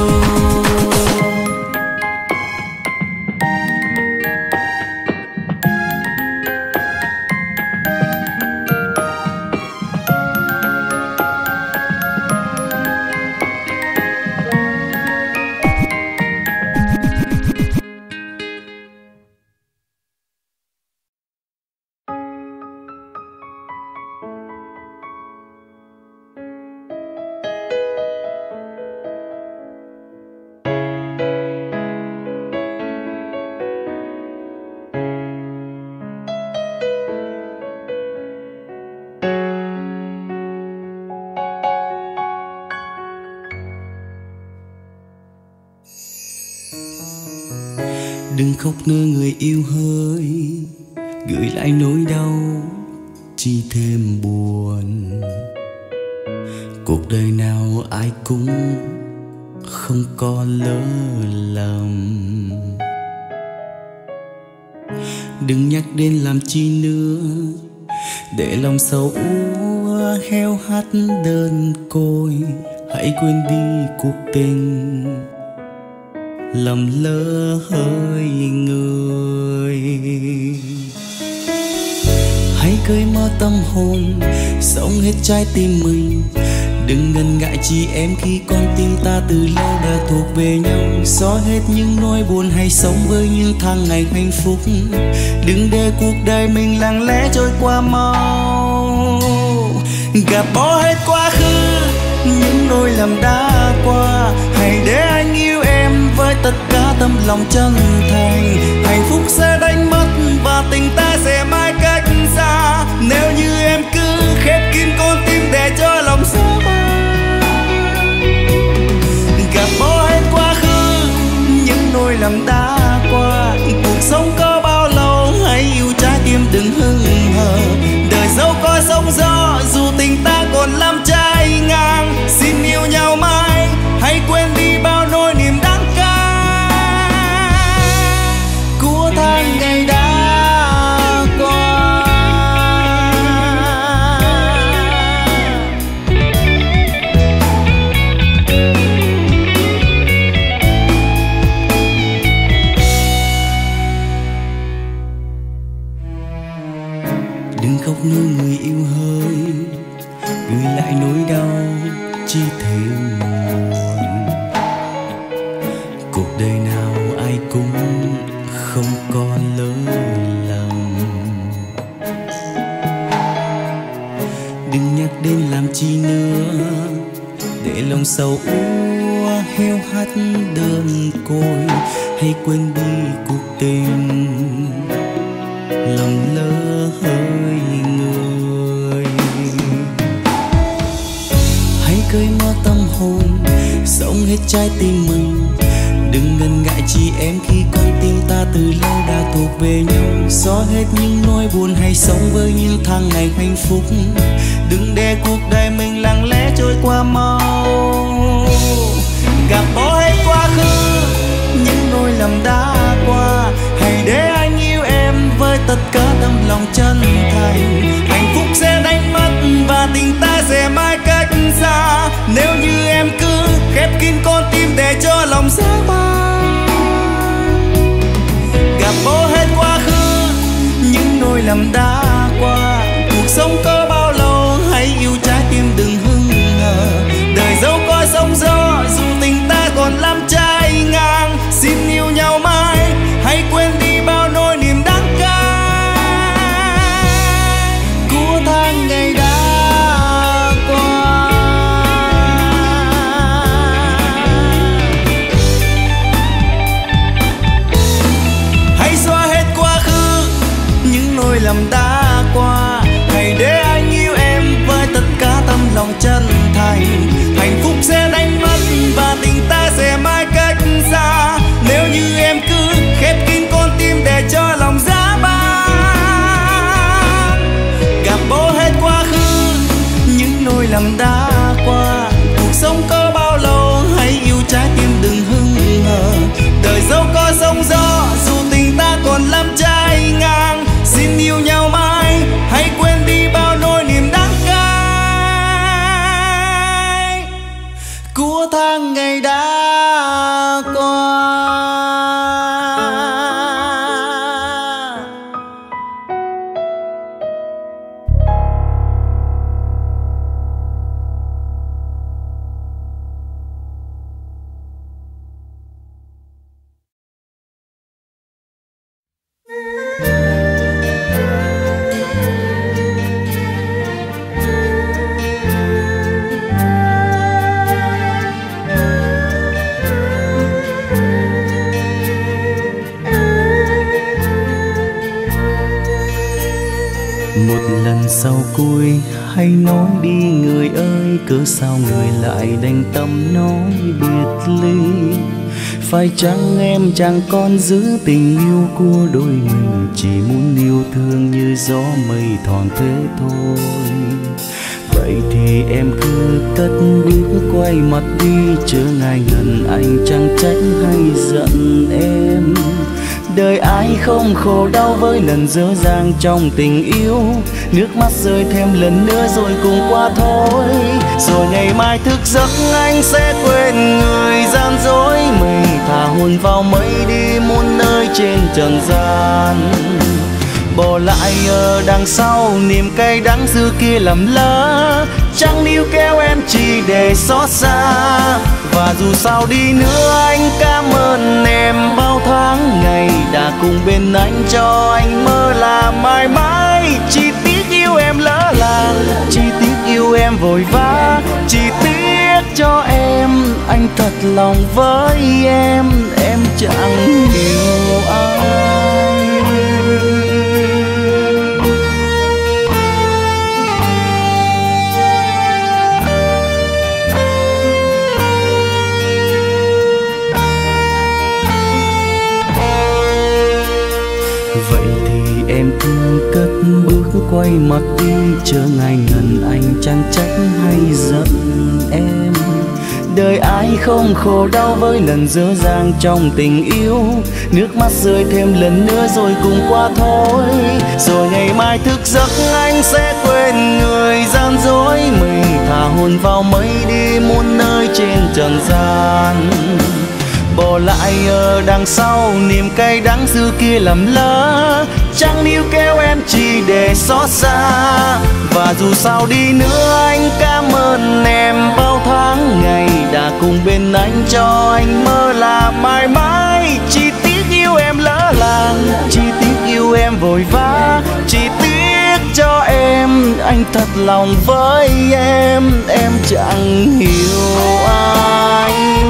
Đừng khóc nữa người yêu hỡi, gửi lại nỗi đau chi thêm buồn. Cuộc đời nào ai cũng không có lỡ lầm. Đừng nhắc đến làm chi nữa, để lòng sầu úa heo hắt đơn côi. Hãy quên đi cuộc tình lầm lỡ hơi người. Hãy cởi mở tâm hồn, sống hết trái tim mình. Đừng ngần ngại chị em khi con tim ta từ lâu đã thuộc về nhau. Xóa hết những nỗi buồn, hay sống với những tháng ngày hạnh phúc. Đừng để cuộc đời mình lặng lẽ trôi qua mau. Gạt bỏ hết quá khứ, những nỗi lầm đã qua. Hãy để anh yêu em với tất cả tấm lòng chân thành. Hạnh phúc sẽ đánh mất và tình ta sẽ mãi cách xa. Nếu như em cứ khép kín con tim để cho lòng xa bay. Gạt bỏ hết quá khứ, những nỗi lầm đã qua. Cuộc sống có bao lâu, hãy yêu trái tim đừng hững hờ. Đời dẫu có sóng gió, dù tình ta còn lắm trái ngang. Xin yêu nhau mãi, hãy quên đi bao nỗi niềm đắng cay của tháng ngày đã qua. Đừng khóc nữa người yêu hỡi, gửi lại nỗi đau chi thêm buồn. Cuộc đời nào ai cũng không có lỡ lầm. Đừng nhắc đến làm chi nữa, để lòng sầu úa heo hắt đơn côi. Hãy quên đi cuộc tình lầm lỡ hơi người. Hãy cởi mở tâm hồn, sống hết trái tim mình. Đừng ngần ngại chị em khi con tim ta từ lâu đã thuộc về nhau. Xóa hết những nỗi buồn, hay sống với những tháng ngày hạnh phúc. Đừng để cuộc đời mình lặng lẽ trôi qua mau. Gạt bỏ hết quá khứ, những nỗi lầm đã qua. Hãy để anh yêu em với tất cả tấm lòng chân thành. Hạnh phúc sẽ đánh mất và tình ta sẽ mãi cách xa. Nếu như em cứ khép kín con tim để cho lòng xa bay. Gạt bỏ hết quá khứ, những nỗi lầm đã qua. Cuộc sống có bao lâu, hãy yêu trái tim đừng hững hờ. Đời dẫu có sóng gió, dù tình ta còn lắm trái ngang. Xin yêu nhau mãi, hãy quên đi bao nỗi niềm đắng cay của tháng ngày đã qua. Hãy xóa hết quá khứ, những nỗi lầm đã qua. Hãy để anh yêu em với tất cả tấm lòng chân thành. Hạnh phúc sẽ đánh mất và tình ta sẽ mãi cách xa. Nếu như em cứ khép kín con tim để cho lòng giá băng. Gạt bỏ hết quá khứ, những nỗi lầm đã qua. Cuộc sống có bao lâu, hãy yêu trái tim đừng hững hờ. Đời dẫu có sóng gió, dù tình ta còn lắm trái ngang. Xin yêu nhau mãi, hãy quên đi bao nỗi niềm đắng cay sau cuối hãy nói đi người ơi, cớ sao người lại đành tâm nói biệt ly. Phải chăng em chẳng còn giữ tình yêu của đôi mình, chỉ muốn yêu thương như gió mây thoảng thế thôi. Vậy thì em cứ cất bước quay mặt đi, chớ ngại ngần anh chẳng trách hay giận em. Đời ai không khổ đau với lần dở dang trong tình yêu, nước mắt rơi thêm lần nữa rồi cùng qua thôi. Rồi ngày mai thức giấc anh sẽ quên người gian dối mình, thả hồn vào mây đi muôn nơi trên trần gian. Bỏ lại ở đằng sau niềm cay đắng xưa kia lầm lỡ, chẳng níu kéo em chỉ để xót xa. Và dù sao đi nữa anh cảm ơn em bao tháng ngày đã cùng bên anh, cho anh mơ là mãi mãi. Chỉ tiếc yêu em lỡ làng, chỉ tiếc yêu em vội vã, chỉ tiếc cho em anh thật lòng với em, em chẳng hiểu ai. Vậy thì em cứ cất bước quay mặt đi, chớ ngại ngần anh chẳng trách hay giận em. Đời ai không khổ đau với lần dở dang trong tình yêu, nước mắt rơi thêm lần nữa rồi cùng qua thôi. Rồi ngày mai thức giấc anh sẽ quên người gian dối mình, thả hồn vào mây đi muôn nơi trên trần gian. Bỏ lại ở đằng sau niềm cay đắng xưa kia lầm lỡ, chẳng níu kéo em chỉ để xót xa. Và dù sao đi nữa anh cảm ơn em bao tháng ngày đã cùng bên anh, cho anh mơ là mãi mãi. Chỉ tiếc yêu em lỡ làng, chỉ tiếc yêu em vội vã, chỉ tiếc cho em anh thật lòng với em, em chẳng hiểu anh.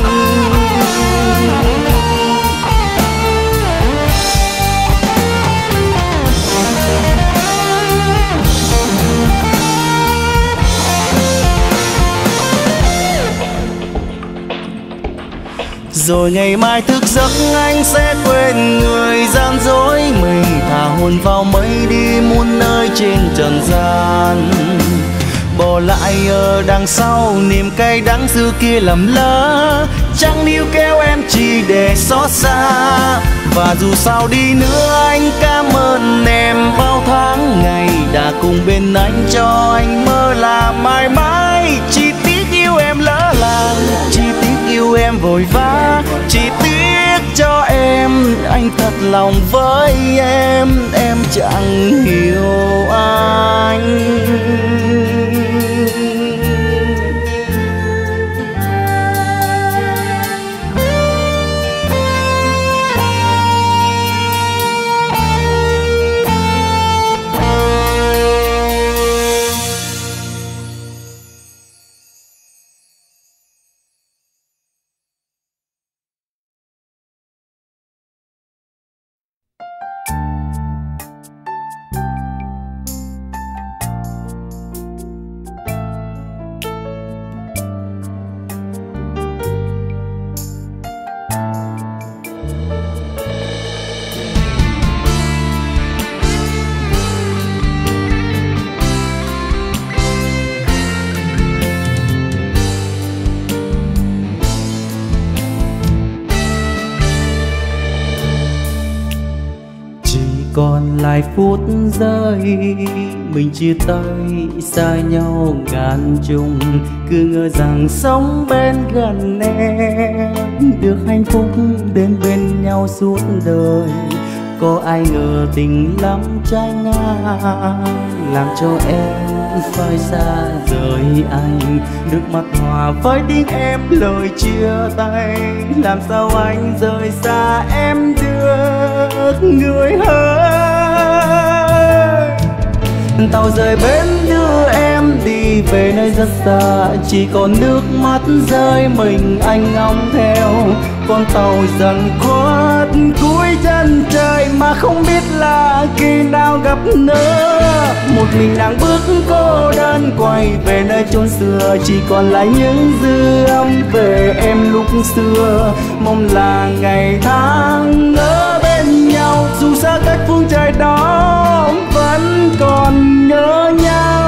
Rồi ngày mai thức giấc anh sẽ quên người gian dối mình, thả hồn vào mây đi muôn nơi trên trần gian. Bỏ lại ở đằng sau niềm cay đắng xưa kia lầm lỡ, chẳng níu kéo em chỉ để xót xa. Và dù sao đi nữa anh cảm ơn em bao tháng ngày đã cùng bên anh, cho anh mơ là mãi mãi. Chỉ tiếc yêu em lỡ làng, chỉ tiếc yêu em vội vã, chỉ tiếc cho em anh thật lòng với em, em chẳng hiểu anh. Còn lại phút giây mình chia tay xa nhau ngàn trùng, cứ ngờ rằng sống bên gần em được hạnh phúc đến bên nhau suốt đời. Có ai ngờ tình lắm trái ngang, làm cho em phải xa rời anh. Nước mắt hòa với tiếng em lời chia tay, làm sao anh rời xa em được người ơi. Tàu rời bến đưa em đi đi về nơi rất xa, chỉ còn nước mắt rơi mình anh ngóng theo. Con tàu dần khuất cuối chân trời mà không biết là khi nào gặp nữa. Một mình nàng bước cô đơn quay về nơi chốn xưa, chỉ còn lại những dư âm về em lúc xưa. Mong là ngày tháng ở bên nhau, dù xa cách phương trời đó vẫn còn nhớ nhau.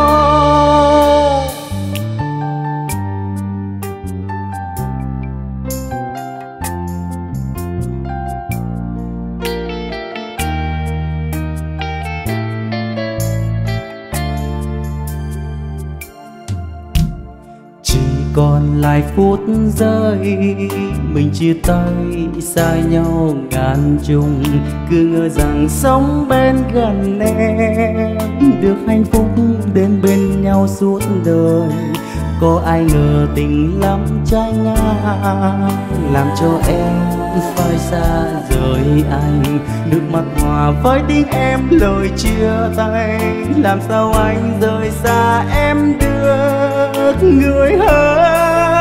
Còn lại phút giây mình chia tay xa nhau ngàn trùng, cứ ngờ rằng sống bên gần em được hạnh phúc đến bên nhau suốt đời. Có ai ngờ tình lắm trái ngang làm cho em phải xa rời anh. Nước mắt hòa với tiếng em lời chia tay, làm sao anh rời xa em được người ơi.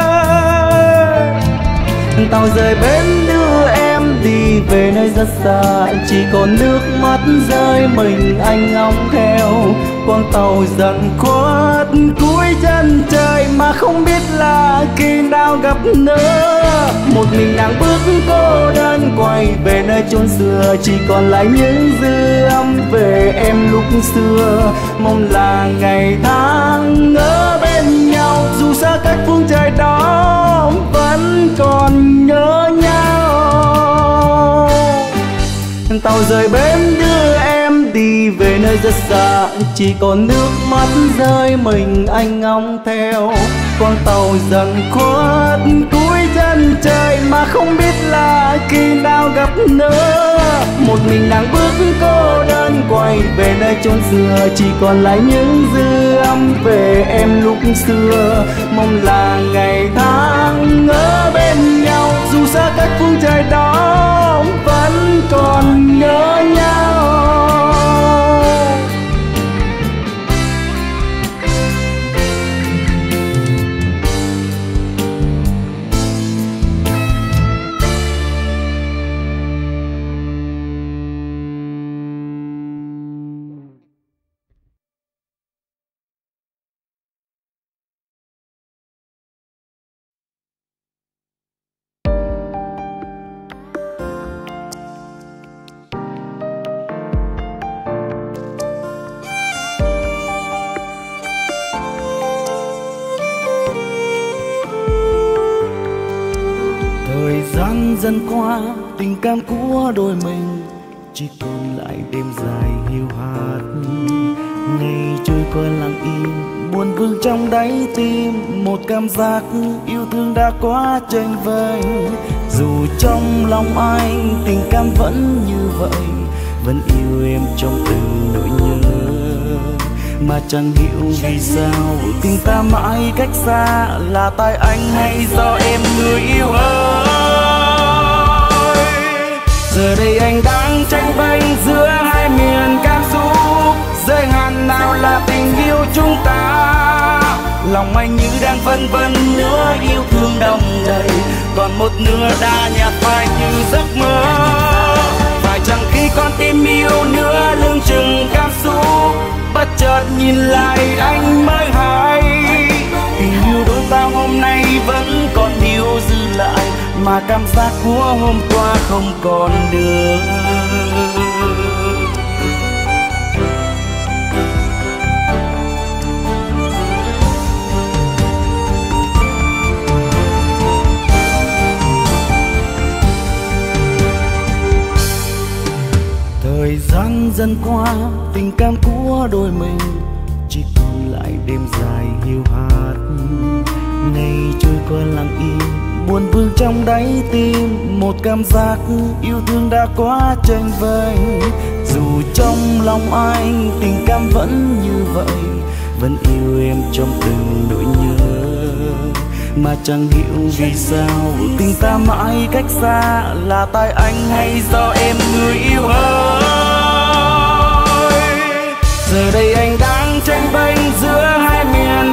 Tàu rời bến đưa em đi về nơi rất xa, chỉ còn nước mắt rơi mình anh ngóng theo. Con tàu dần khuất cuối chân trời mà không biết là khi nào gặp nữa. Một mình nàng bước cô đơn quay về nơi chốn xưa, chỉ còn lại những dư âm về em lúc xưa. Mong là ngày tháng ở bên nhau, dù xa cách phương trời đó vẫn còn nhớ nhau. Tàu rời bến đưa em đi về nơi rất xa, chỉ còn nước mắt rơi mình anh ngóng theo. Con tàu dần khuất cuối chân trời mà không biết là khi nào gặp nữa. Một mình nàng bước cô đơn quay về nơi chốn xưa, chỉ còn lại những dư âm về em lúc xưa. Mong là ngày tháng ở bên nhau, dù xa cách phương trời đó vẫn còn nhớ nhau. Dần qua tình cảm của đôi mình chỉ còn lại đêm dài hiu hắt. Ngày trôi qua lặng im buồn vương trong đáy tim, một cảm giác yêu thương đã quá chênh vênh. Dù trong lòng anh tình cảm vẫn như vậy, vẫn yêu em trong từng nỗi nhớ. Mà chẳng hiểu vì sao tình ta mãi cách xa, là tại anh hay do em người yêu ơi. Giờ đây anh đang tranh bênh giữa hai miền cảm xúc, giới hạn nào là tình yêu chúng ta. Lòng anh như đang vân vân, nửa yêu thương đong đầy, còn một nửa đã nhạt phai như giấc mơ. Phải chăng khi con tim yêu nữa lưng chừng cảm xúc, bất chợt nhìn lại anh mới hay tình yêu đôi ta hôm nay vẫn còn điều dư lại, mà cảm giác của hôm qua không còn được. Thời gian dần qua tình cảm của đôi mình chỉ còn lại đêm dài hiu hắt. Ngày trôi qua lặng im buồn vương trong đáy tim, một cảm giác yêu thương đã quá chênh vênh. Dù trong lòng anh tình cảm vẫn như vậy, vẫn yêu em trong từng nỗi nhớ. Mà chẳng hiểu vì sao tình ta mãi cách xa, là tại anh hay do em người yêu ơi. Giờ đây anh đang tranh bênh giữa hai miền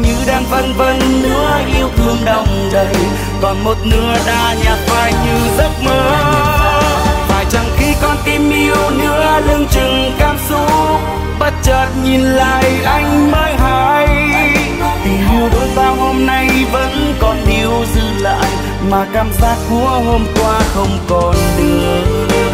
anh như đang phân vân, nửa yêu thương đong đầy, còn một nửa đã nhạt phai như giấc mơ. Phải chăng khi con tim yêu nữa lưng chừng cảm xúc, bất chợt nhìn lại anh mới hay tình yêu đôi ta hôm nay vẫn còn điều dư lại, mà cảm giác của hôm qua không còn nữa.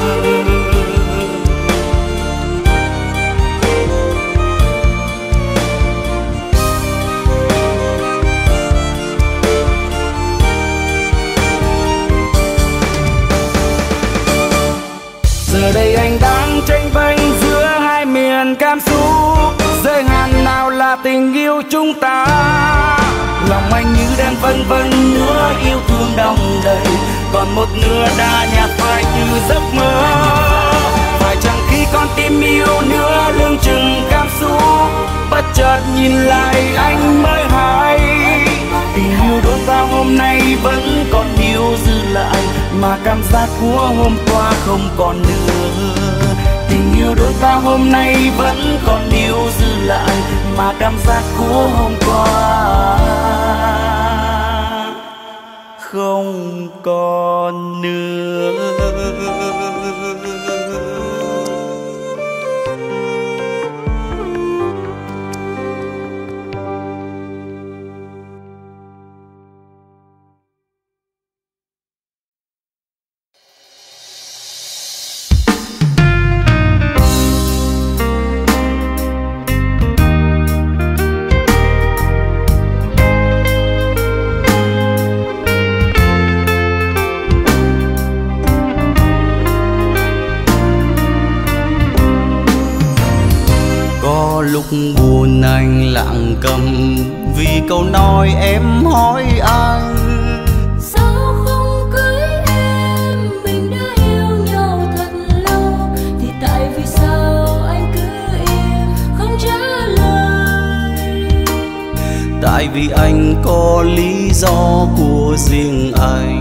Giờ đây anh đang tranh vênh giữa hai miền cảm xúc, giới hạn nào là tình yêu chúng ta. Lòng anh như đang vân vân, nửa yêu thương đong đầy, còn một nửa đã nhạt phai như giấc mơ. Phải chăng khi con tim yêu nữa lưng chừng cảm xúc, bất chợt nhìn lại anh mới hay tình yêu đôi ta hôm nay vẫn còn điều dư lại, mà cảm giác của hôm qua không còn nữa. Tình yêu đôi ta hôm nay vẫn còn điều dư lại, mà cảm giác của hôm qua không còn nữa. Lúc buồn anh lặng câm vì câu nói em hỏi anh: sao không cưới em, mình đã yêu nhau thật lâu, thì tại vì sao anh cứ im không trả lời? Tại vì anh có lý do của riêng anh.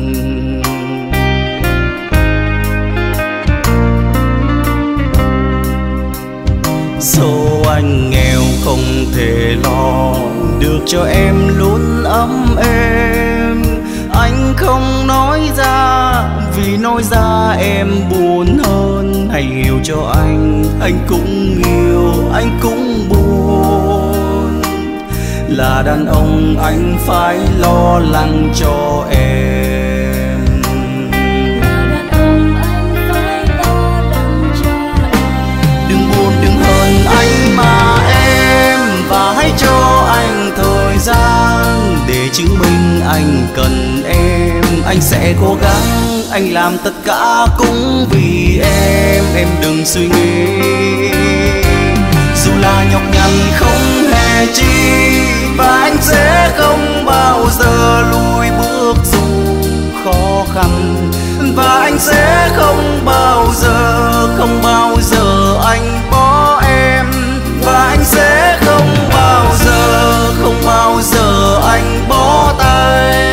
Số anh nghèo không thể lo được cho em luôn ấm êm. Anh không nói ra vì nói ra em buồn hơn. Hãy hiểu cho anh, anh cũng yêu, anh cũng buồn. Là đàn ông anh phải lo lắng cho em. Anh mà em, và hãy cho anh thời gian để chứng minh anh cần em. Anh sẽ cố gắng, anh làm tất cả cũng vì em. Em đừng suy nghĩ, dù là nhọc nhằn không hề chi, và anh sẽ không bao giờ lùi bước dù khó khăn. Và anh sẽ không bao giờ, không bao giờ anh bỏ em. Và anh sẽ không bao giờ, không bao giờ anh bỏ tay.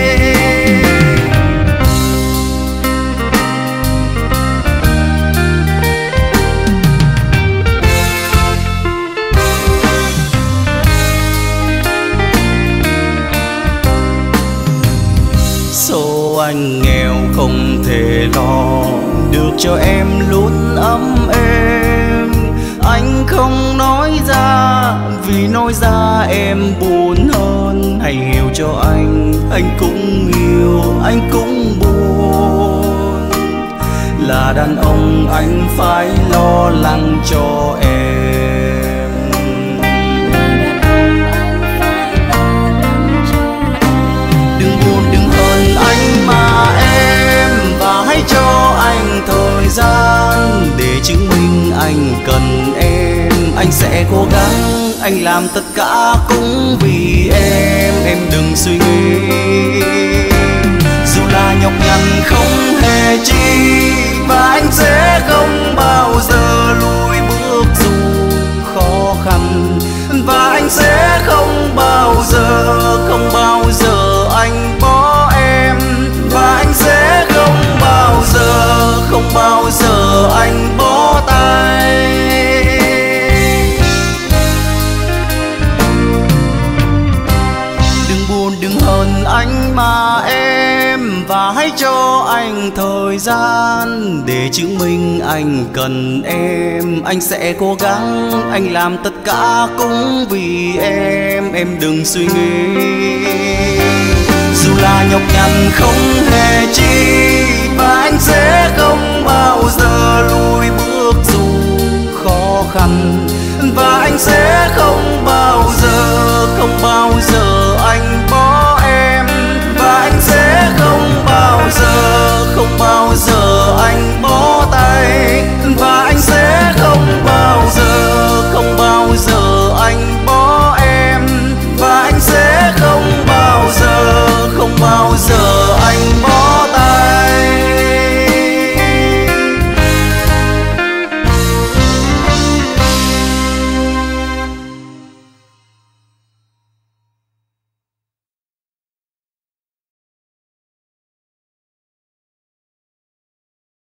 Số anh nghèo không thể lo được cho em luôn ấm êm. Anh không nói ra vì nói ra em buồn hơn. Hãy hiểu cho anh, anh cũng yêu, anh cũng buồn. Là đàn ông anh phải lo lắng cho em. Đừng buồn đừng hờn anh mà em, và hãy cho anh thời gian để chứng minh anh cần em. Anh sẽ cố gắng, anh làm tất cả cũng vì em. Em đừng suy nghĩ, dù là nhọc nhằn không hề chi, và anh sẽ không bao giờ lùi bước dù khó khăn. Và anh sẽ không bao giờ, không bao giờ anh bỏ em. Và anh sẽ không bao giờ, không bao giờ anh bỏ tay. thời gian để chứng minh anh cần em. Anh sẽ cố gắng, anh làm tất cả cũng vì em. Em đừng suy nghĩ, dù là nhọc nhằn không hề chi, và anh sẽ không bao giờ lùi bước dù khó khăn. Và anh sẽ không bao giờ, không bao